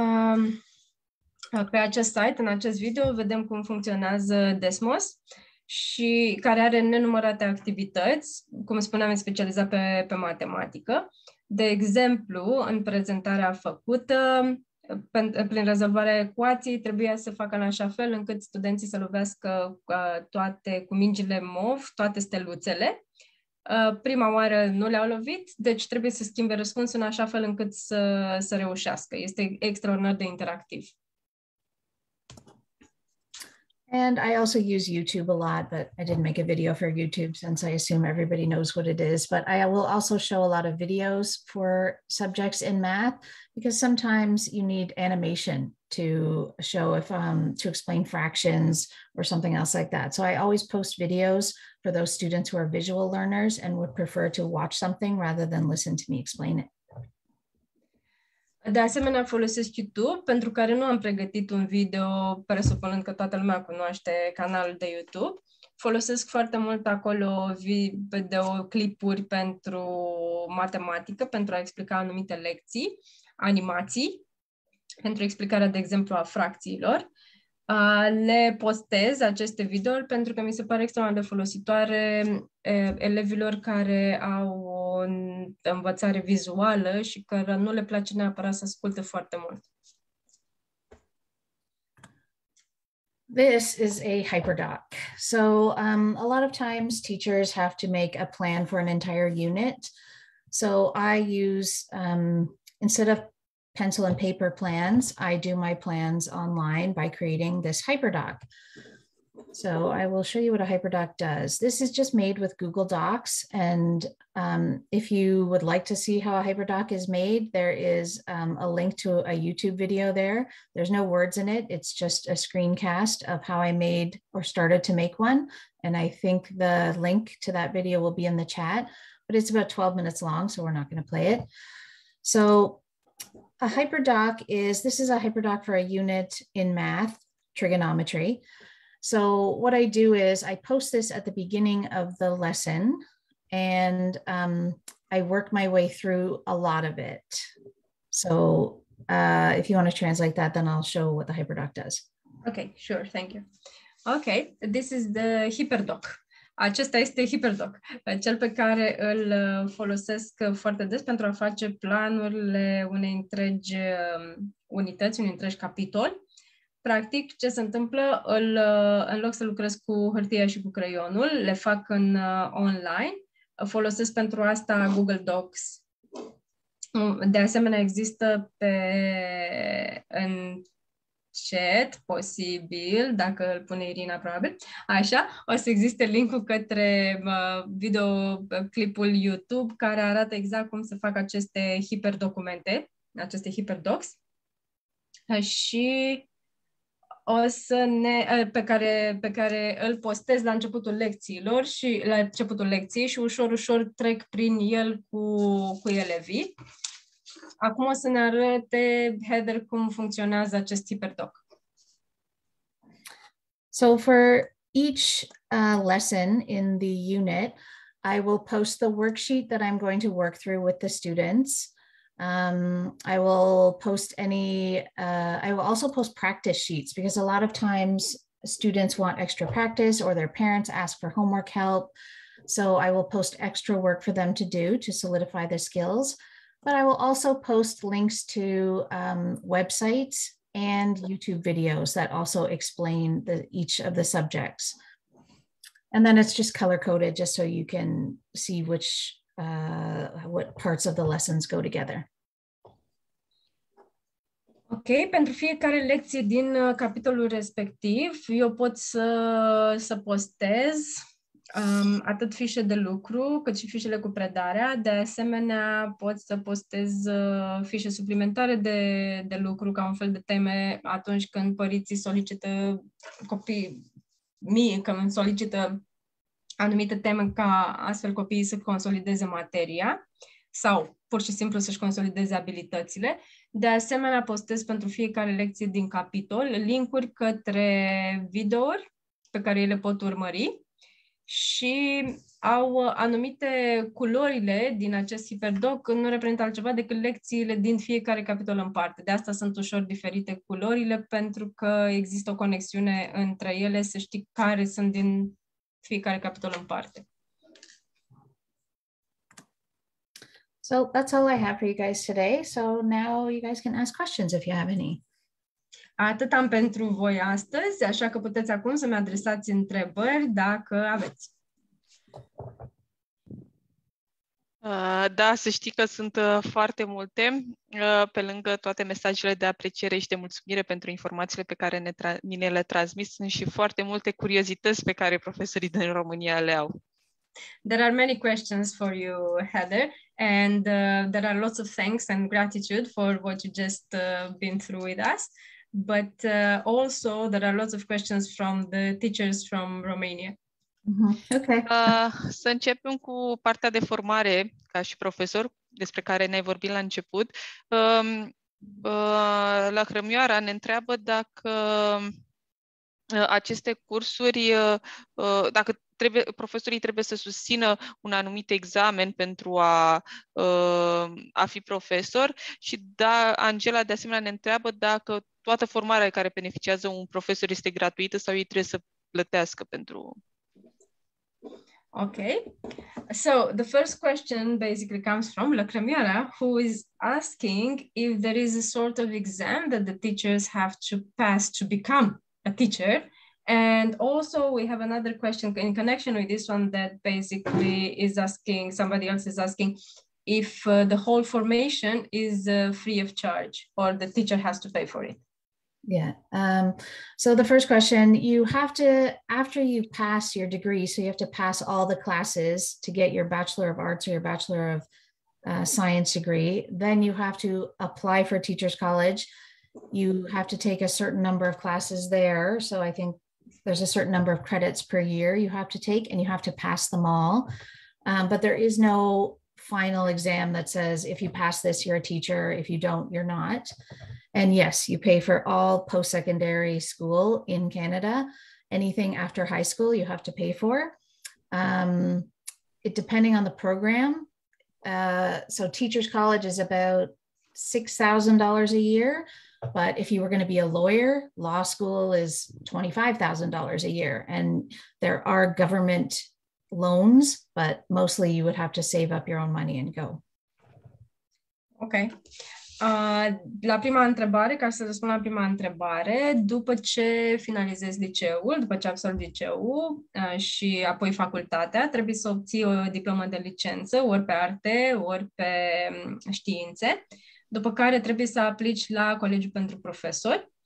Pe acest site, în acest video, vedem cum funcționează Desmos și care are nenumărate activități, cum spuneam, e specializat pe matematică. De exemplu, în prezentarea făcută, prin rezolvarea ecuației, trebuia să facă în așa fel încât studenții să lovească cu mingile mov, toate steluțele. Prima oară nu le-au lovit, deci trebuie să schimbe răspunsul în așa fel încât să reușească. Este extraordinar de interactiv. And I also use YouTube a lot, but I didn't make a video for YouTube since I assume everybody knows what it is. But I will also show a lot of videos for subjects in math because sometimes you need animation to show to explain fractions or something else like that. So I always post videos for those students who are visual learners and would prefer to watch something rather than listen to me explain it. De asemenea, folosesc YouTube, pentru care nu am pregătit un video, presupunând că toată lumea cunoaște canalul de YouTube. Folosesc foarte mult acolo videoclipuri pentru matematică, pentru a explica anumite lecții, animații, pentru explicarea, de exemplu, a fracțiilor. Le postez aceste videouri pentru că mi se pare extrem de folositoare elevilor care au o învățare vizuală și care nu le place neapărat să asculte foarte mult. This is a hyperdoc. So a lot of times teachers have to make a plan for an entire unit. So I use, instead of pencil and paper plans, I do my plans online by creating this hyperdoc. So I will show you what a hyperdoc does. This is just made with Google Docs. And if you would like to see how a hyperdoc is made, there is a link to a YouTube video there. There's no words in it. It's just a screencast of how I made or started to make one. And I think the link to that video will be in the chat, but it's about 12 minutes long, so we're not going to play it. So a hyperdoc this is a hyperdoc for a unit in math, trigonometry. So what I do is I post this at the beginning of the lesson and I work my way through a lot of it. So if you want to translate that, then I'll show what the hyperdoc does. Okay, sure, thank you. Okay, this is the hyperdoc. Acesta este hyperdoc, cel pe care îl folosesc foarte des pentru a face planurile unei întregi unități, unui întregi capitol. Practic, ce se întâmplă, în loc să lucrez cu hârtia și cu creionul, le fac online. Folosesc pentru asta Google Docs. De asemenea, există în chat, posibil, dacă îl pune Irina, probabil. Așa, o să existe link-ul către videoclipul YouTube care arată exact cum se fac aceste hiperdocumente, aceste hiperdocs. Și o să pe care îl postez la începutul lecțiilor și la începutul lecției și ușor trec prin el cu elevii. Acum o să ne arate Heather cum funcționează acest hiperdoc. So for each lesson in the unit, I will post the worksheet that I'm going to work through with the students. I will post I will also post practice sheets because a lot of times students want extra practice or their parents ask for homework help. So I will post extra work for them to do to solidify their skills. But I will also post links to websites and YouTube videos that also explain each of the subjects. And then it's just color-coded just so you can see what parts of the lessons go together. Ok, pentru fiecare lecție din capitolul respectiv, eu pot să postez atât fișe de lucru, cât și fișele cu predarea. De asemenea, pot să postez fișe suplimentare de lucru ca un fel de teme atunci când părinții solicită când solicită anumite teme ca astfel copiii să consolideze materia sau pur și simplu să-și consolideze abilitățile. De asemenea, postez pentru fiecare lecție din capitol link-uri către videouri pe care ele pot urmări și au anumite culorile din acest hiperdoc, nu reprezintă altceva decât lecțiile din fiecare capitol în parte. De asta sunt ușor diferite culorile, pentru că există o conexiune între ele, să știi care sunt din fiecare capitol în parte. So that's all I have for you guys today. So now you guys can ask questions if you have any. Atât am pentru voi astăzi, așa că puteți acum să-mi adresați întrebări dacă aveți. Da, să știi că sunt foarte multe, pe lângă toate mesajele de apreciere și de mulțumire pentru informațiile pe care ne le transmis, sunt și foarte multe curiozități pe care profesorii din România le au. There are many questions for you, Heather, and there are lots of thanks and gratitude for what you just been through with us. But also there are lots of questions from the teachers from Romania. Okay. Să începem cu partea de formare ca și profesor, despre care ne-ai vorbit la început. La Hrămioara ne întreabă dacă aceste cursuri, dacă profesorii trebuie să susțină un anumit examen pentru a fi profesor și Angela de asemenea ne întreabă dacă toată formarea care beneficiază un profesor este gratuită sau ei trebuie să plătească pentru... Okay, so the first question basically comes from La Cremiera, who is asking if there is a sort of exam that the teachers have to pass to become a teacher. And also we have another question in connection with this one that basically is asking, somebody else is asking if the whole formation is free of charge or the teacher has to pay for it. Yeah. So the first question, you have to, after you pass your degree, so you have to pass all the classes to get your Bachelor of Arts or your Bachelor of Science degree, then you have to apply for Teachers College. You have to take a certain number of classes there. So I think there's a certain number of credits per year you have to take, and you have to pass them all. But there is no final exam that says, if you pass this, you're a teacher. If you don't, you're not. And yes, you pay for all post-secondary school in Canada. Anything after high school, you have to pay for. Depending on the program. So Teachers College is about $6,000 a year. But if you were going to be a lawyer, law school is $25,000 a year. And there are government loans, but mostly you would have to save up your own money and go. Okay. La prima întrebare, ca să răspund la prima întrebare, după ce finalizezi liceul, după ce absolvi liceul și apoi facultatea, trebuie să obții o diplomă de licență, ori pe arte, ori pe științe, după care trebuie să aplici la Colegiul pentru Profesori.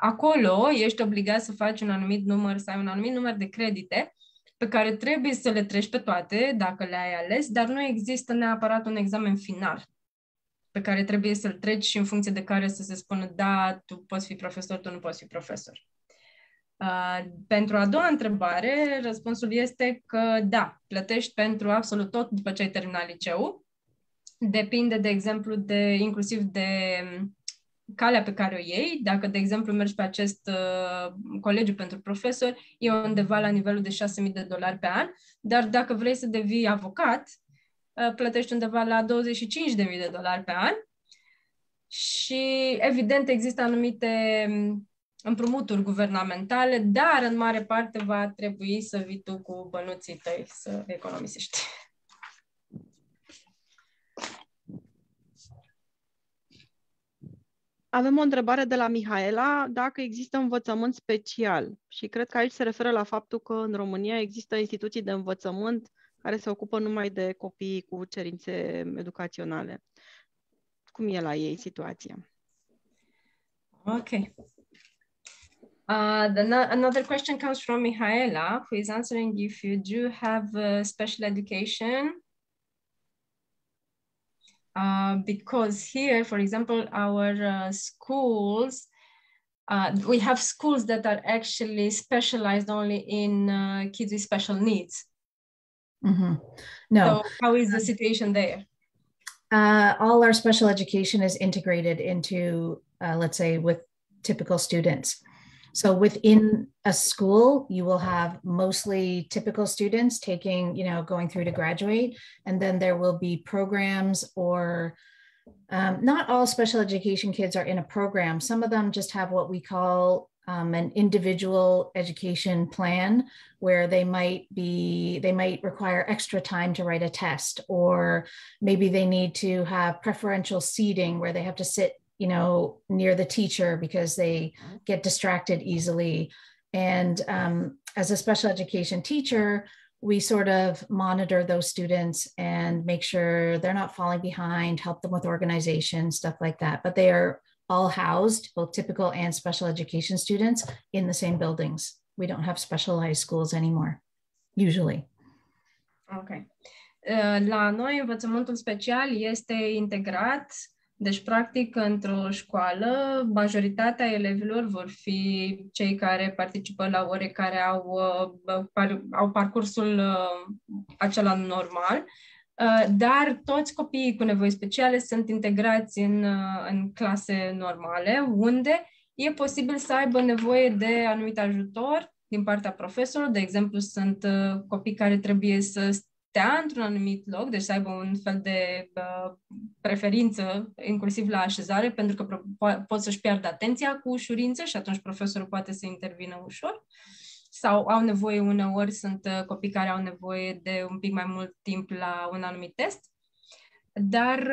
Acolo ești obligat să faci un anumit număr, să ai un anumit număr de credite pe care trebuie să le treci pe toate, dacă le-ai ales, dar nu există neapărat un examen final pe care trebuie să-l treci și în funcție de care să se spună, da, tu poți fi profesor, tu nu poți fi profesor. Pentru a doua întrebare, răspunsul este că da, plătești pentru absolut tot după ce ai terminat liceul. Depinde, de exemplu, inclusiv de calea pe care o iei. Dacă, de exemplu, mergi pe acest colegiu pentru profesori, e undeva la nivelul de $6.000 pe an, dar dacă vrei să devii avocat, plătești undeva la $25.000 pe an și, evident, există anumite împrumuturi guvernamentale, dar, în mare parte, va trebui să vii tu cu bănuții tăi să economisești. Avem o întrebare de la Mihaela, dacă există învățământ special. Și cred că aici se referă la faptul că în România există instituții de învățământ care se ocupă numai de copii cu cerințe educaționale. Cum e la ei situația? Okay. Another question comes from Mihaela, who is answering if you do have special education. Because here, for example, our schools, we have schools that are actually specialized only in kids with special needs. Mm-hmm. No. So how is the situation there? All our special education is integrated into, let's say, with typical students. So within a school, you will have mostly typical students taking, going through to graduate, and then there will be programs or not all special education kids are in a program. Some of them just have what we call an individual education plan, where they might require extra time to write a test, or maybe they need to have preferential seating where they have to sit near the teacher because they get distracted easily. And as a special education teacher, we sort of monitor those students and make sure they're not falling behind, help them with organization, stuff like that. But they are all housed, both typical and special education students, in the same buildings. We don't have specialized schools anymore, usually. Okay. La noi, învățământul special este integrat. Deci, practic, într-o școală, majoritatea elevilor vor fi cei care participă la ore care au parcursul acela normal, dar toți copiii cu nevoi speciale sunt integrați în clase normale, unde e posibil să aibă nevoie de anumit ajutor din partea profesorului. De exemplu, sunt copii care trebuie să stea într-un anumit loc, deci să aibă un fel de preferință, inclusiv la așezare, pentru că pot să-și piardă atenția cu ușurință și atunci profesorul poate să intervină ușor. Sau au nevoie, uneori sunt copii care au nevoie de un pic mai mult timp la un anumit test, dar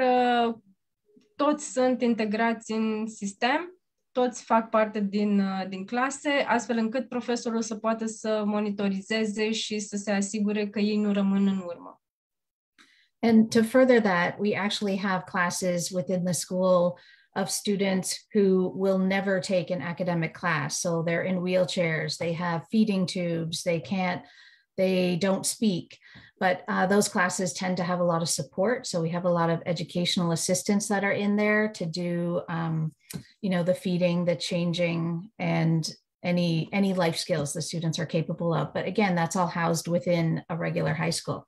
toți sunt integrați în sistem, toți fac parte din clase, astfel încât profesorul să poată să monitorizeze și să se asigure că ei nu rămân în urmă. And to further that, we actually have classes within the school of students who will never take an academic class. So they're in wheelchairs, they have feeding tubes, they don't speak, but those classes tend to have a lot of support. So we have a lot of educational assistants that are in there to do, the feeding, the changing, and any life skills the students are capable of. But again, that's all housed within a regular high school.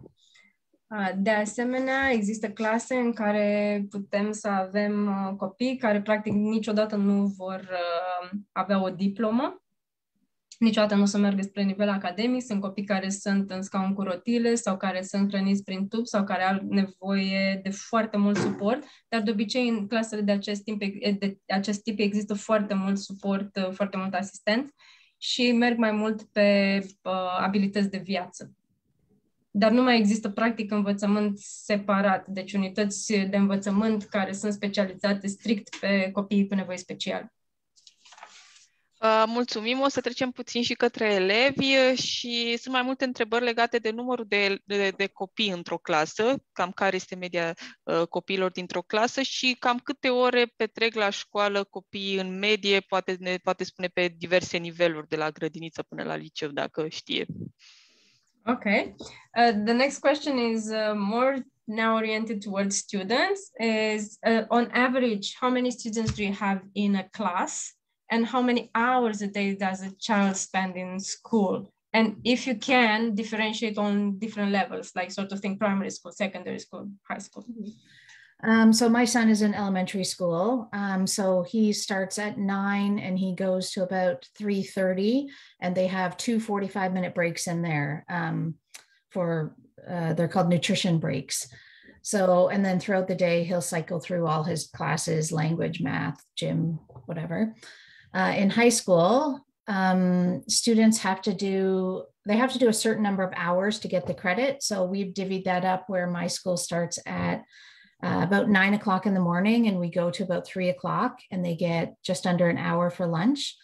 De asemenea, există clase în care putem să avem copii care practic niciodată nu vor avea o diplomă, niciodată nu o să meargă spre nivel academic. Sunt copii care sunt în scaun cu rotile sau care sunt hrăniți prin tub sau care au nevoie de foarte mult suport, dar de obicei în clasele de acest tip există foarte mult suport, foarte mult asistent și merg mai mult pe abilități de viață. Dar nu mai există practic învățământ separat, deci unități de învățământ care sunt specializate strict pe copiii cu nevoi speciale. Mulțumim, o să trecem puțin și către elevi și sunt mai multe întrebări legate de numărul de copii într-o clasă, cam care este media copiilor dintr-o clasă și cam câte ore petrec la școală copiii în medie, ne poate spune pe diverse niveluri, de la grădiniță până la liceu, dacă știe. Okay. The next question is more now oriented towards students. Is on average, how many students do you have in a class? And how many hours a day does a child spend in school? And if you can, differentiate on different levels, like sort of think primary school, secondary school, high school. So my son is in elementary school. So he starts at 9 and he goes to about 3:30, and they have 2 45-minute breaks in there they're called nutrition breaks. So, and then throughout the day, he'll cycle through all his classes, language, math, gym, whatever. In high school, students have to do a certain number of hours to get the credit. So we've divvied that up where my school starts at about 9 o'clock in the morning and we go to about 3 o'clock and they get just under an hour for lunch.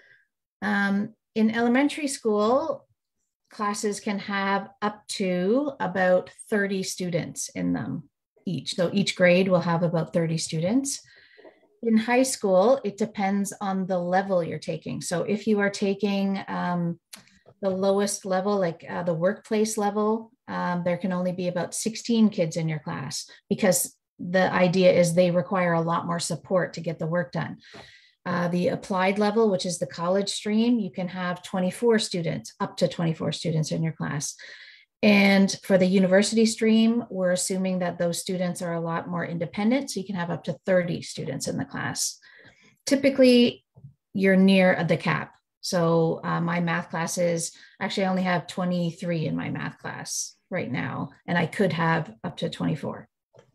In elementary school, classes can have up to about 30 students in them each. So each grade will have about 30 students. In high school, it depends on the level you're taking. So if you are taking the lowest level, like the workplace level, there can only be about 16 kids in your class because the idea is they require a lot more support to get the work done. The applied level, which is the college stream, you can have 24 students, up to 24 students in your class. And for the university stream, we're assuming that those students are a lot more independent. So you can have up to 30 students in the class. Typically, you're near the cap. So my math classes, actually I only have 23 in my math class right now, and I could have up to 24.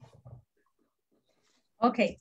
Okay.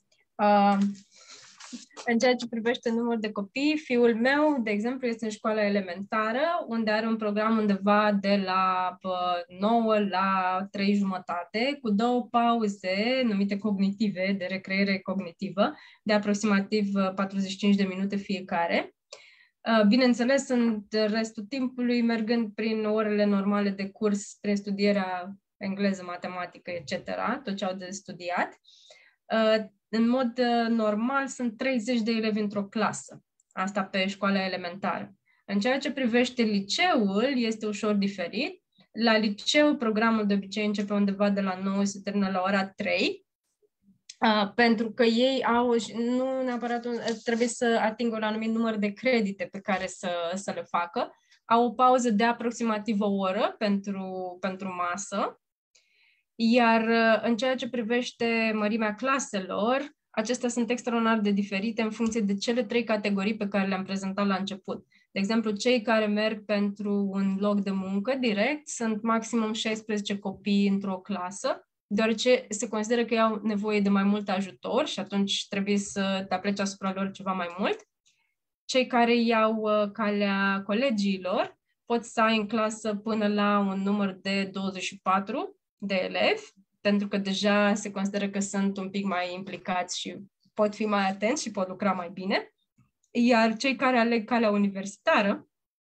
În ceea ce privește numărul de copii, fiul meu, de exemplu, este în școala elementară, unde are un program undeva de la 9 la 3:30, cu 2 pauze numite cognitive, de recreere cognitivă, de aproximativ 45 de minute fiecare. Bineînțeles, în restul timpului, mergând prin orele normale de curs, prin studierea engleză, matematică, etc., tot ce au de studiat. În mod normal, sunt 30 de elevi într-o clasă. Asta pe școala elementară. În ceea ce privește liceul, este ușor diferit. La liceu, programul de obicei începe undeva de la 9 și se termină la ora 3, pentru că ei au, nu neapărat, trebuie să atingă un anumit număr de credite pe care să le facă. Au o pauză de aproximativ o oră pentru masă. Iar în ceea ce privește mărimea claselor, acestea sunt extraordinar de diferite în funcție de cele 3 categorii pe care le-am prezentat la început. De exemplu, cei care merg pentru un loc de muncă direct sunt maximum 16 copii într-o clasă, deoarece se consideră că ei au nevoie de mai mult ajutor și atunci trebuie să te apleci asupra lor ceva mai mult. Cei care iau calea colegiilor pot să ai în clasă până la un număr de 24 de elevi, pentru că deja se consideră că sunt un pic mai implicați și pot fi mai atenți și pot lucra mai bine. Iar cei care aleg calea universitară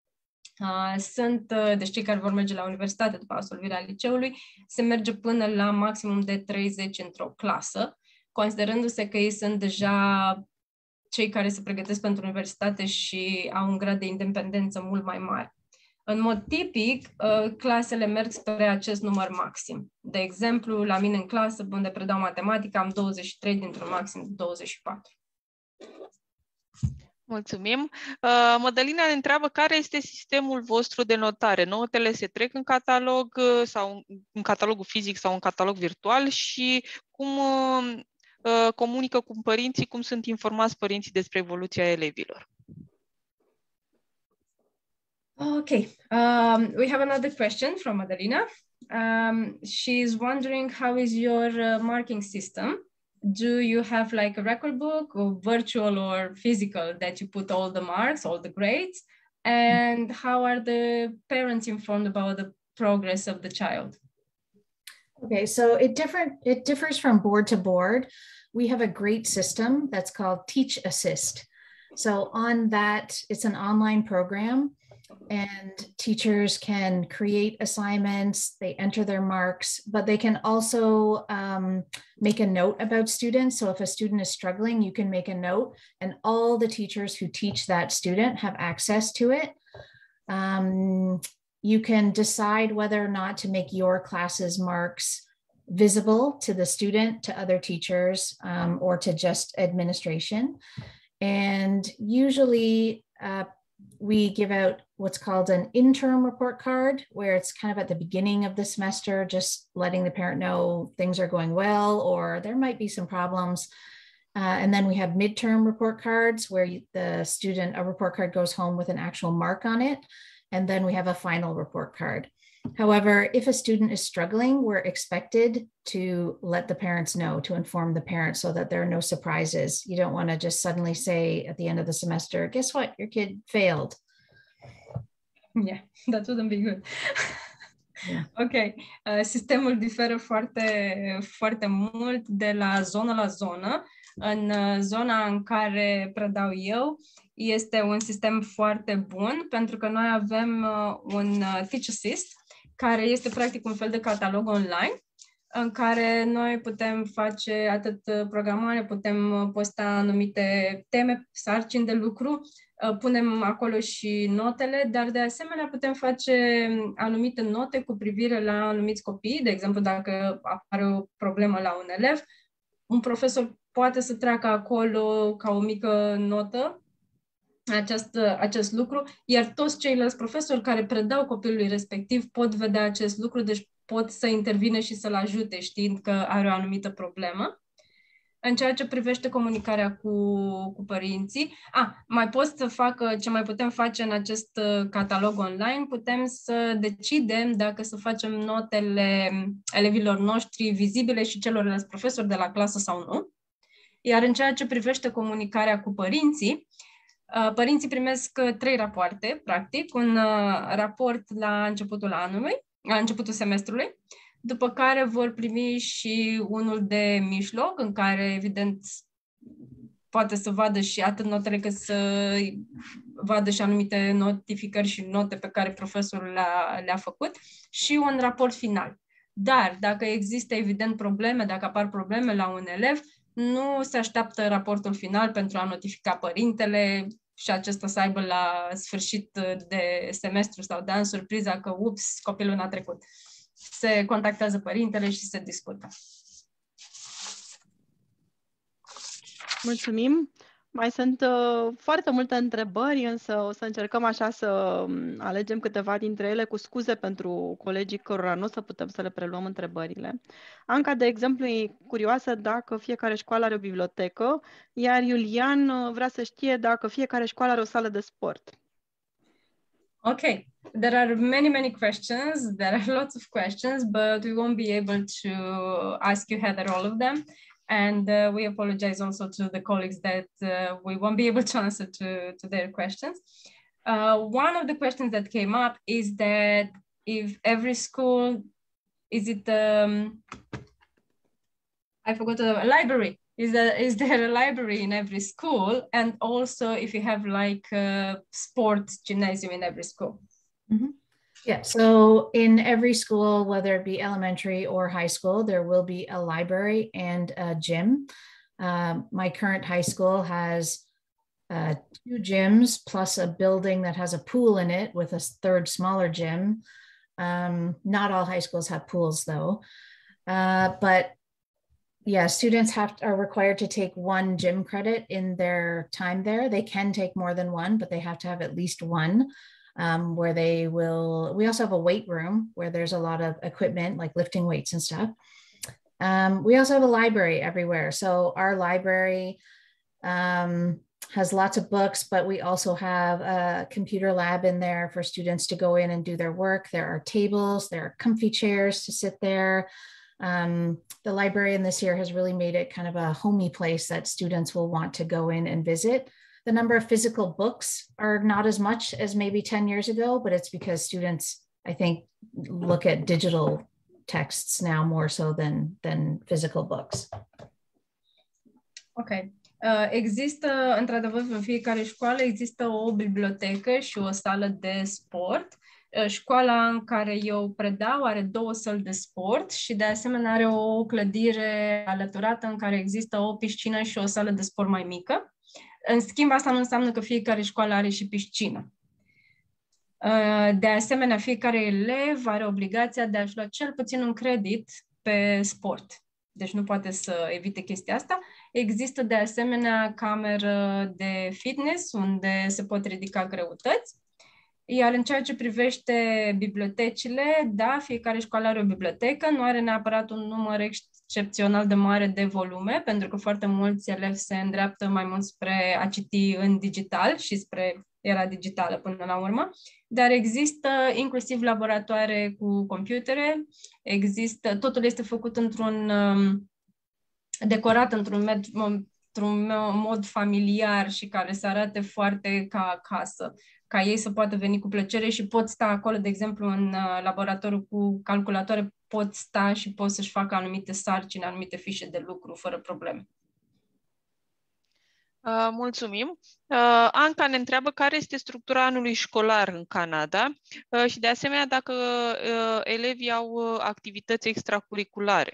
deci cei care vor merge la universitate după absolvirea liceului, se merge până la maximum de 30 într-o clasă, considerându-se că ei sunt deja cei care se pregătesc pentru universitate și au un grad de independență mult mai mare. În mod tipic, clasele merg spre acest număr maxim. De exemplu, la mine în clasă, unde predau matematică, am 23 dintr-un maxim de 24. Mulțumim. Mădălina ne întreabă care este sistemul vostru de notare. Notele se trec în catalog sau în catalogul fizic sau în catalog virtual și cum comunică cu părinții, cum sunt informați părinții despre evoluția elevilor. Okay, we have another question from Madalina. She's wondering how is your marking system? Do you have like a record book or virtual or physical that you put all the marks, all the grades? And how are the parents informed about the progress of the child? Okay, so it differs from board to board. We have a great system that's called Teach Assist. So on that, it's an online program, and teachers can create assignments, they enter their marks, but they can also make a note about students. So if a student is struggling, you can make a note, and all the teachers who teach that student have access to it. You can decide whether or not to make your class's marks visible to the student, to other teachers, or to just administration. And usually we give out what's called an interim report card, where it's kind of at the beginning of the semester, just letting the parent know things are going well, or there might be some problems. And then we have midterm report cards where a report card goes home with an actual mark on it. And then we have a final report card. However, if a student is struggling, we're expected to let the parents know, to inform the parents so that there are no surprises. You don't want to just suddenly say at the end of the semester, guess what, your kid failed. Yeah, that wouldn't be good. Yeah. Ok. Sistemul diferă foarte, foarte mult de la zonă la zonă. În zona în care predau eu, este un sistem foarte bun, pentru că noi avem un Teach Assist, care este practic un fel de catalog online, în care noi putem face atât programare, putem posta anumite teme, sarcini de lucru, punem acolo și notele, dar de asemenea putem face anumite note cu privire la anumiți copii. De exemplu, dacă apare o problemă la un elev, un profesor poate să treacă acolo ca o mică notă acest lucru, iar toți ceilalți profesori care predau copilului respectiv pot vedea acest lucru, deci pot să intervină și să-l ajute știind că are o anumită problemă. În ceea ce privește comunicarea cu părinții, mai pot să facă, ce mai putem face în acest catalog online, putem să decidem dacă să facem notele elevilor noștri vizibile și celorlalți profesori de la clasă sau nu. Iar în ceea ce privește comunicarea cu părinții, părinții primesc 3 rapoarte, practic, un raport la începutul anului, la începutul semestrului, după care vor primi și unul de mijloc, în care, evident, poate să vadă și atât notele, cât să vadă și anumite notificări și note pe care profesorul le-a făcut, și un raport final. Dar, dacă există, evident, probleme, dacă apar probleme la un elev, nu se așteaptă raportul final pentru a notifica părintele și acesta să aibă la sfârșit de semestru sau de an surpriza că, ups, copilul n-a trecut. Se contactează părintele și se discută. Mulțumim! Mai sunt foarte multe întrebări, însă o să încercăm așa să alegem câteva dintre ele, cu scuze pentru colegii cărora nu o să putem să le preluăm întrebările. Anca, de exemplu, e curioasă dacă fiecare școală are o bibliotecă, iar Iulian vrea să știe dacă fiecare școală are o sală de sport. Okay, there are many questions. There are lots of questions, but we won't be able to ask you, Heather, all of them. And we apologize also to the colleagues that we won't be able to answer to their questions. One of the questions that came up is that if every school, is it, I forgot the library. Is there a library in every school? And also if you have like a sports gymnasium in every school? Mm-hmm. Yeah, so in every school, whether it be elementary or high school, there will be a library and a gym. My current high school has 2 gyms plus a building that has a pool in it with a 3rd smaller gym. Not all high schools have pools though, but yeah, students are required to take 1 gym credit in their time there. They can take more than 1, but they have to have at least 1. Where we also have a weight room where there's a lot of equipment like lifting weights and stuff. We also have a library everywhere. So our library has lots of books, but we also have a computer lab in there for students to go in and do their work. There are tables, there are comfy chairs to sit there. The librarian this year has really made it kind of a homey place that students will want to go in and visit. The number of physical books are not as much as maybe 10 years ago, but it's because students, I think, look at digital texts now more so than physical books. Ok. Există, într-adevăr, în fiecare școală există o bibliotecă și o sală de sport. Școala în care eu predau are 2 săli de sport și de asemenea are o clădire alăturată în care există o piscină și o sală de sport mai mică. În schimb, asta nu înseamnă că fiecare școală are și piscină. De asemenea, fiecare elev are obligația de a-și lua cel puțin un credit pe sport. Deci nu poate să evite chestia asta. Există de asemenea cameră de fitness unde se pot ridica greutăți. Iar în ceea ce privește bibliotecile, da, fiecare școală are o bibliotecă, nu are neapărat un număr excepțional de mare de volume, pentru că foarte mulți elevi se îndreaptă mai mult spre a citi în digital și spre era digitală până la urmă, dar există inclusiv laboratoare cu computere, totul este făcut decorat într-un mod familiar și care să arate foarte ca acasă, ca ei să poată veni cu plăcere și pot sta acolo, de exemplu, în laboratorul cu calculatoare, pot sta și pot să-și facă anumite sarcini, anumite fișe de lucru, fără probleme. Mulțumim. Anca ne întreabă care este structura anului școlar în Canada și, de asemenea, dacă elevii au activități extracurriculare.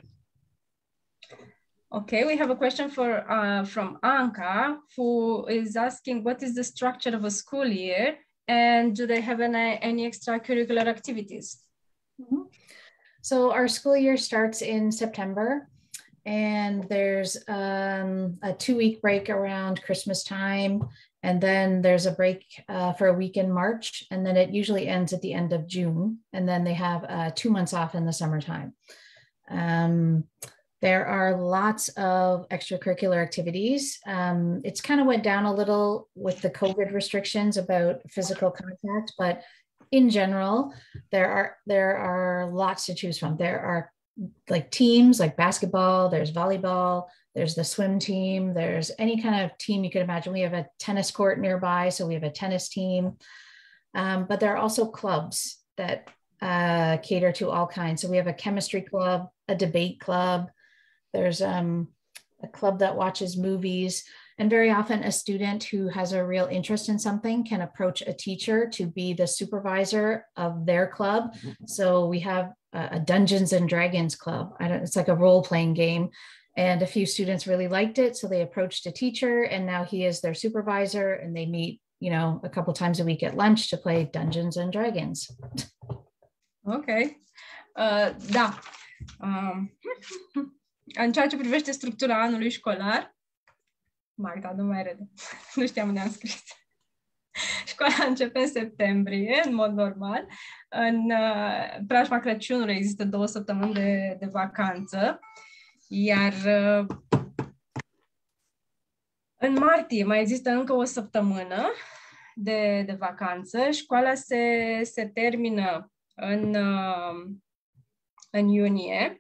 Okay, we have a question from Anka, who is asking what is the structure of a school year and do they have any extracurricular activities? Mm-hmm. So our school year starts in September and there's a 2-week break around Christmas time. And then there's a break for a week in March. And then it usually ends at the end of June. And then they have 2 months off in the summertime. There are lots of extracurricular activities. It's kind of went down a little with the COVID restrictions about physical contact, but in general, there are lots to choose from. There are like teams like basketball, there's volleyball, there's the swim team, there's any kind of team you could imagine. We have a tennis court nearby, so we have a tennis team. But there are also clubs that cater to all kinds. So we have a chemistry club, a debate club. There's a club that watches movies, and very often a student who has a real interest in something can approach a teacher to be the supervisor of their club. So we have a Dungeons and Dragons club. It's like a role-playing game, and a few students really liked it, so they approached a teacher, and now he is their supervisor, and they meet, a couple times a week at lunch to play Dungeons and Dragons. Okay. Da. În ceea ce privește structura anului școlar, Magda, nu mai râde, nu știam unde am scris. Școala începe în septembrie, în mod normal. În preajma Crăciunului există 2 săptămâni de vacanță, iar în martie mai există încă 1 săptămână de vacanță. Școala se termină în iunie,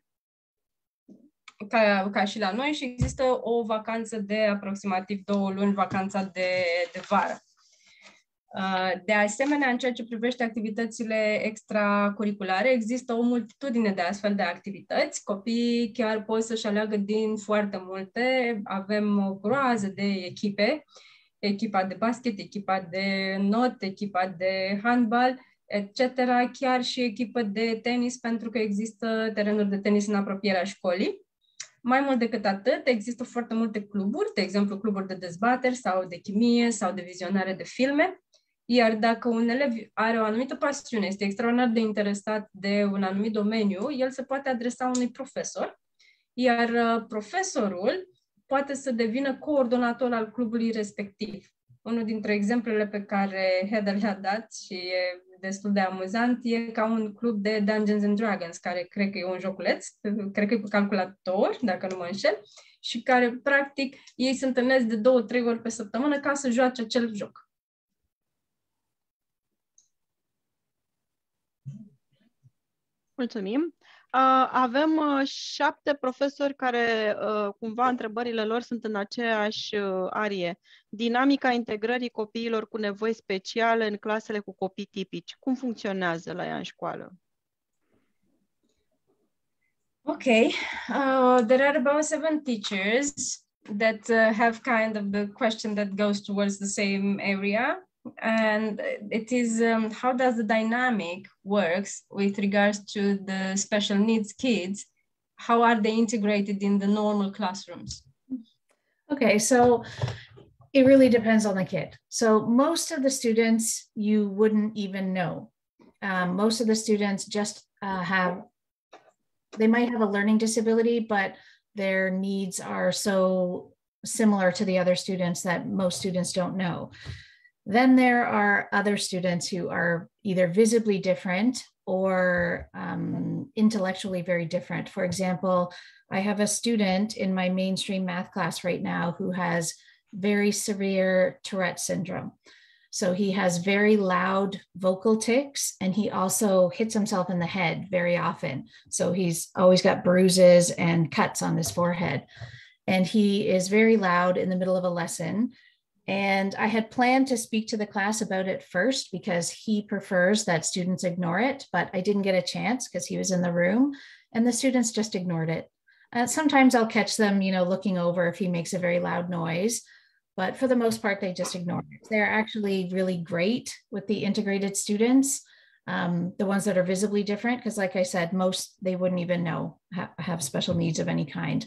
ca și la noi, și există o vacanță de aproximativ 2 luni, vacanța de vară. De asemenea, în ceea ce privește activitățile extracurriculare, există o multitudine de astfel de activități. Copiii chiar pot să-și aleagă din foarte multe. Avem o groază de echipe, echipa de basket, echipa de not, echipa de handbal, etc., chiar și echipă de tenis, pentru că există terenuri de tenis în apropierea școlii. Mai mult decât atât, există foarte multe cluburi, de exemplu cluburi de dezbateri sau de chimie sau de vizionare de filme, iar dacă un elev are o anumită pasiune, este extraordinar de interesat de un anumit domeniu, el se poate adresa unui profesor, iar profesorul poate să devină coordonator al clubului respectiv. Unul dintre exemplele pe care Heather le-a dat și e destul de amuzant e ca un club de Dungeons and Dragons, care cred că e un joculeț, cred că e pe calculator, dacă nu mă înșel, și care, practic, ei se întâlnesc de 2-3 ori pe săptămână ca să joace acel joc. Mulțumim! Avem 7 profesori care, cumva, întrebările lor sunt în aceeași arie. Dinamica integrării copiilor cu nevoi speciale în clasele cu copii tipici. Cum funcționează la ea în școală? Okay, there are about 7 teachers that have kind of the question that goes towards the same area. And it is how does the dynamic works with regards to the special needs kids? How are they integrated in the normal classrooms? Okay, so it really depends on the kid. So most of the students you wouldn't even know. Most of the students just they might have a learning disability, but their needs are so similar to the other students that most students don't know. Then there are other students who are either visibly different or intellectually very different. For example, I have a student in my mainstream math class right now who has very severe Tourette syndrome. So he has very loud vocal tics, and he also hits himself in the head very often. So he's always got bruises and cuts on his forehead. And he is very loud in the middle of a lesson. And I had planned to speak to the class about it first because he prefers that students ignore it, but I didn't get a chance because he was in the room and the students just ignored it. Sometimes I'll catch them, looking over if he makes a very loud noise, but for the most part, they just ignore it. They're actually really great with the integrated students, the ones that are visibly different, because like I said, most they wouldn't even know have special needs of any kind.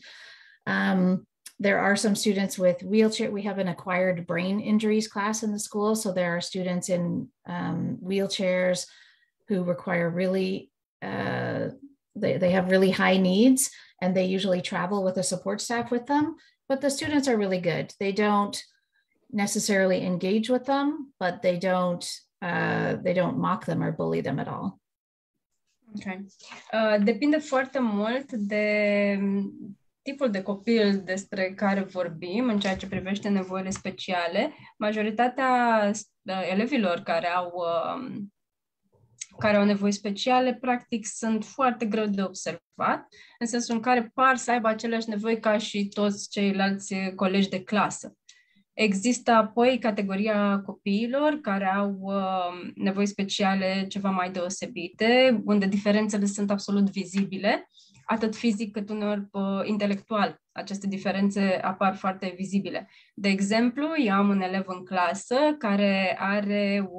There are some students with wheelchair. We have an acquired brain injuries class in the school. So there are students in wheelchairs who require really, they have really high needs, and they usually travel with a support staff with them. But the students are really good. They don't necessarily engage with them, but they don't mock them or bully them at all. Okay. Depinde foarte mult de tipul de copil despre care vorbim în ceea ce privește nevoile speciale. Majoritatea elevilor care au nevoi speciale, practic, sunt foarte greu de observat, în sensul în care par să aibă aceleași nevoi ca și toți ceilalți colegi de clasă. Există apoi categoria copiilor care au nevoi speciale ceva mai deosebite, unde diferențele sunt absolut vizibile, atât fizic cât uneori intelectual. Aceste diferențe apar foarte vizibile. De exemplu, eu am un elev în clasă care are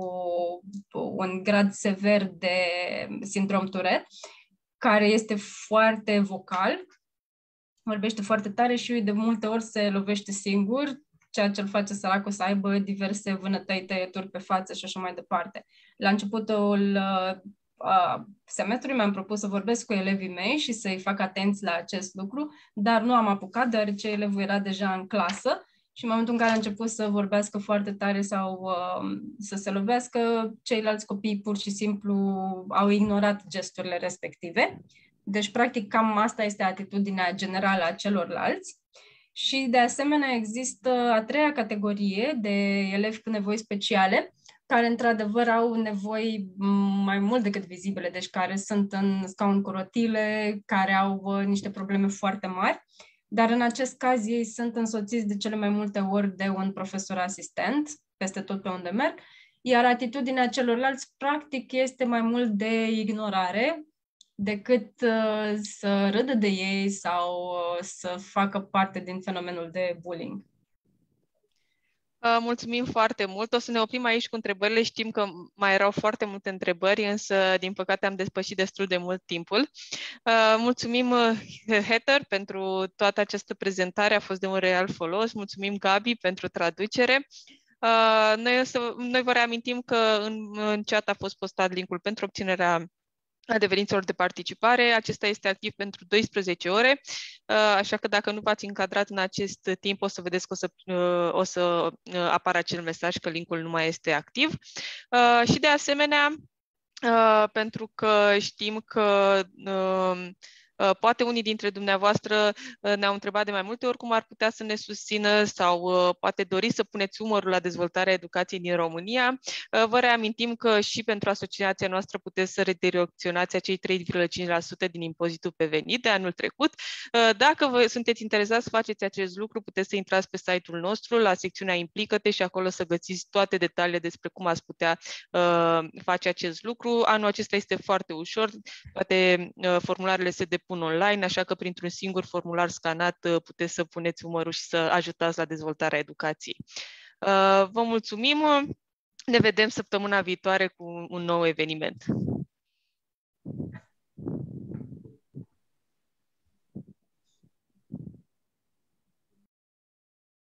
un grad sever de sindrom Tourette, care este foarte vocal, vorbește foarte tare și de multe ori se lovește singur, ceea ce îl face săracul să aibă diverse vânătăi, tăieturi pe față și așa mai departe. La începutul semestrului mi-am propus să vorbesc cu elevii mei și să-i fac atenți la acest lucru, dar nu am apucat, deoarece elevul era deja în clasă și în momentul în care a început să vorbească foarte tare sau să se lovească, ceilalți copii pur și simplu au ignorat gesturile respective. Deci, practic, cam asta este atitudinea generală a celorlalți. Și, de asemenea, există a treia categorie de elevi cu nevoi speciale, care, într-adevăr, au nevoi mai mult decât vizibile, deci care sunt în scaun cu rotile, care au niște probleme foarte mari, dar în acest caz ei sunt însoțiți de cele mai multe ori de un profesor asistent, peste tot pe unde merg, iar atitudinea celorlalți, practic, este mai mult de ignorare, decât să râdă de ei sau să facă parte din fenomenul de bullying. Mulțumim foarte mult. O să ne oprim aici cu întrebările. Știm că mai erau foarte multe întrebări, însă, din păcate, am depășit destul de mult timpul. Mulțumim, Heather, pentru toată această prezentare. A fost de un real folos. Mulțumim, Gabi, pentru traducere. Noi vă reamintim că în chat a fost postat linkul pentru obținerea adeverințelor de participare. Acesta este activ pentru 12 ore, așa că dacă nu v-ați încadrat în acest timp, o să vedeți că o să apară acel mesaj că linkul nu mai este activ. Și de asemenea, pentru că știm că poate unii dintre dumneavoastră ne-au întrebat de mai multe ori cum ar putea să ne susțină sau poate doriți să puneți umărul la dezvoltarea educației din România. Vă reamintim că și pentru asociația noastră puteți să redirecționați acei 3,5% din impozitul pe venit de anul trecut. Dacă vă sunteți interesați să faceți acest lucru, puteți să intrați pe site-ul nostru la secțiunea Implică-te și acolo să găsiți toate detaliile despre cum ați putea face acest lucru. Anul acesta este foarte ușor, toate formularele se depun pun online, așa că printr-un singur formular scanat puteți să puneți umărul și să ajutați la dezvoltarea educației. Vă mulțumim! Ne vedem săptămâna viitoare cu un nou eveniment.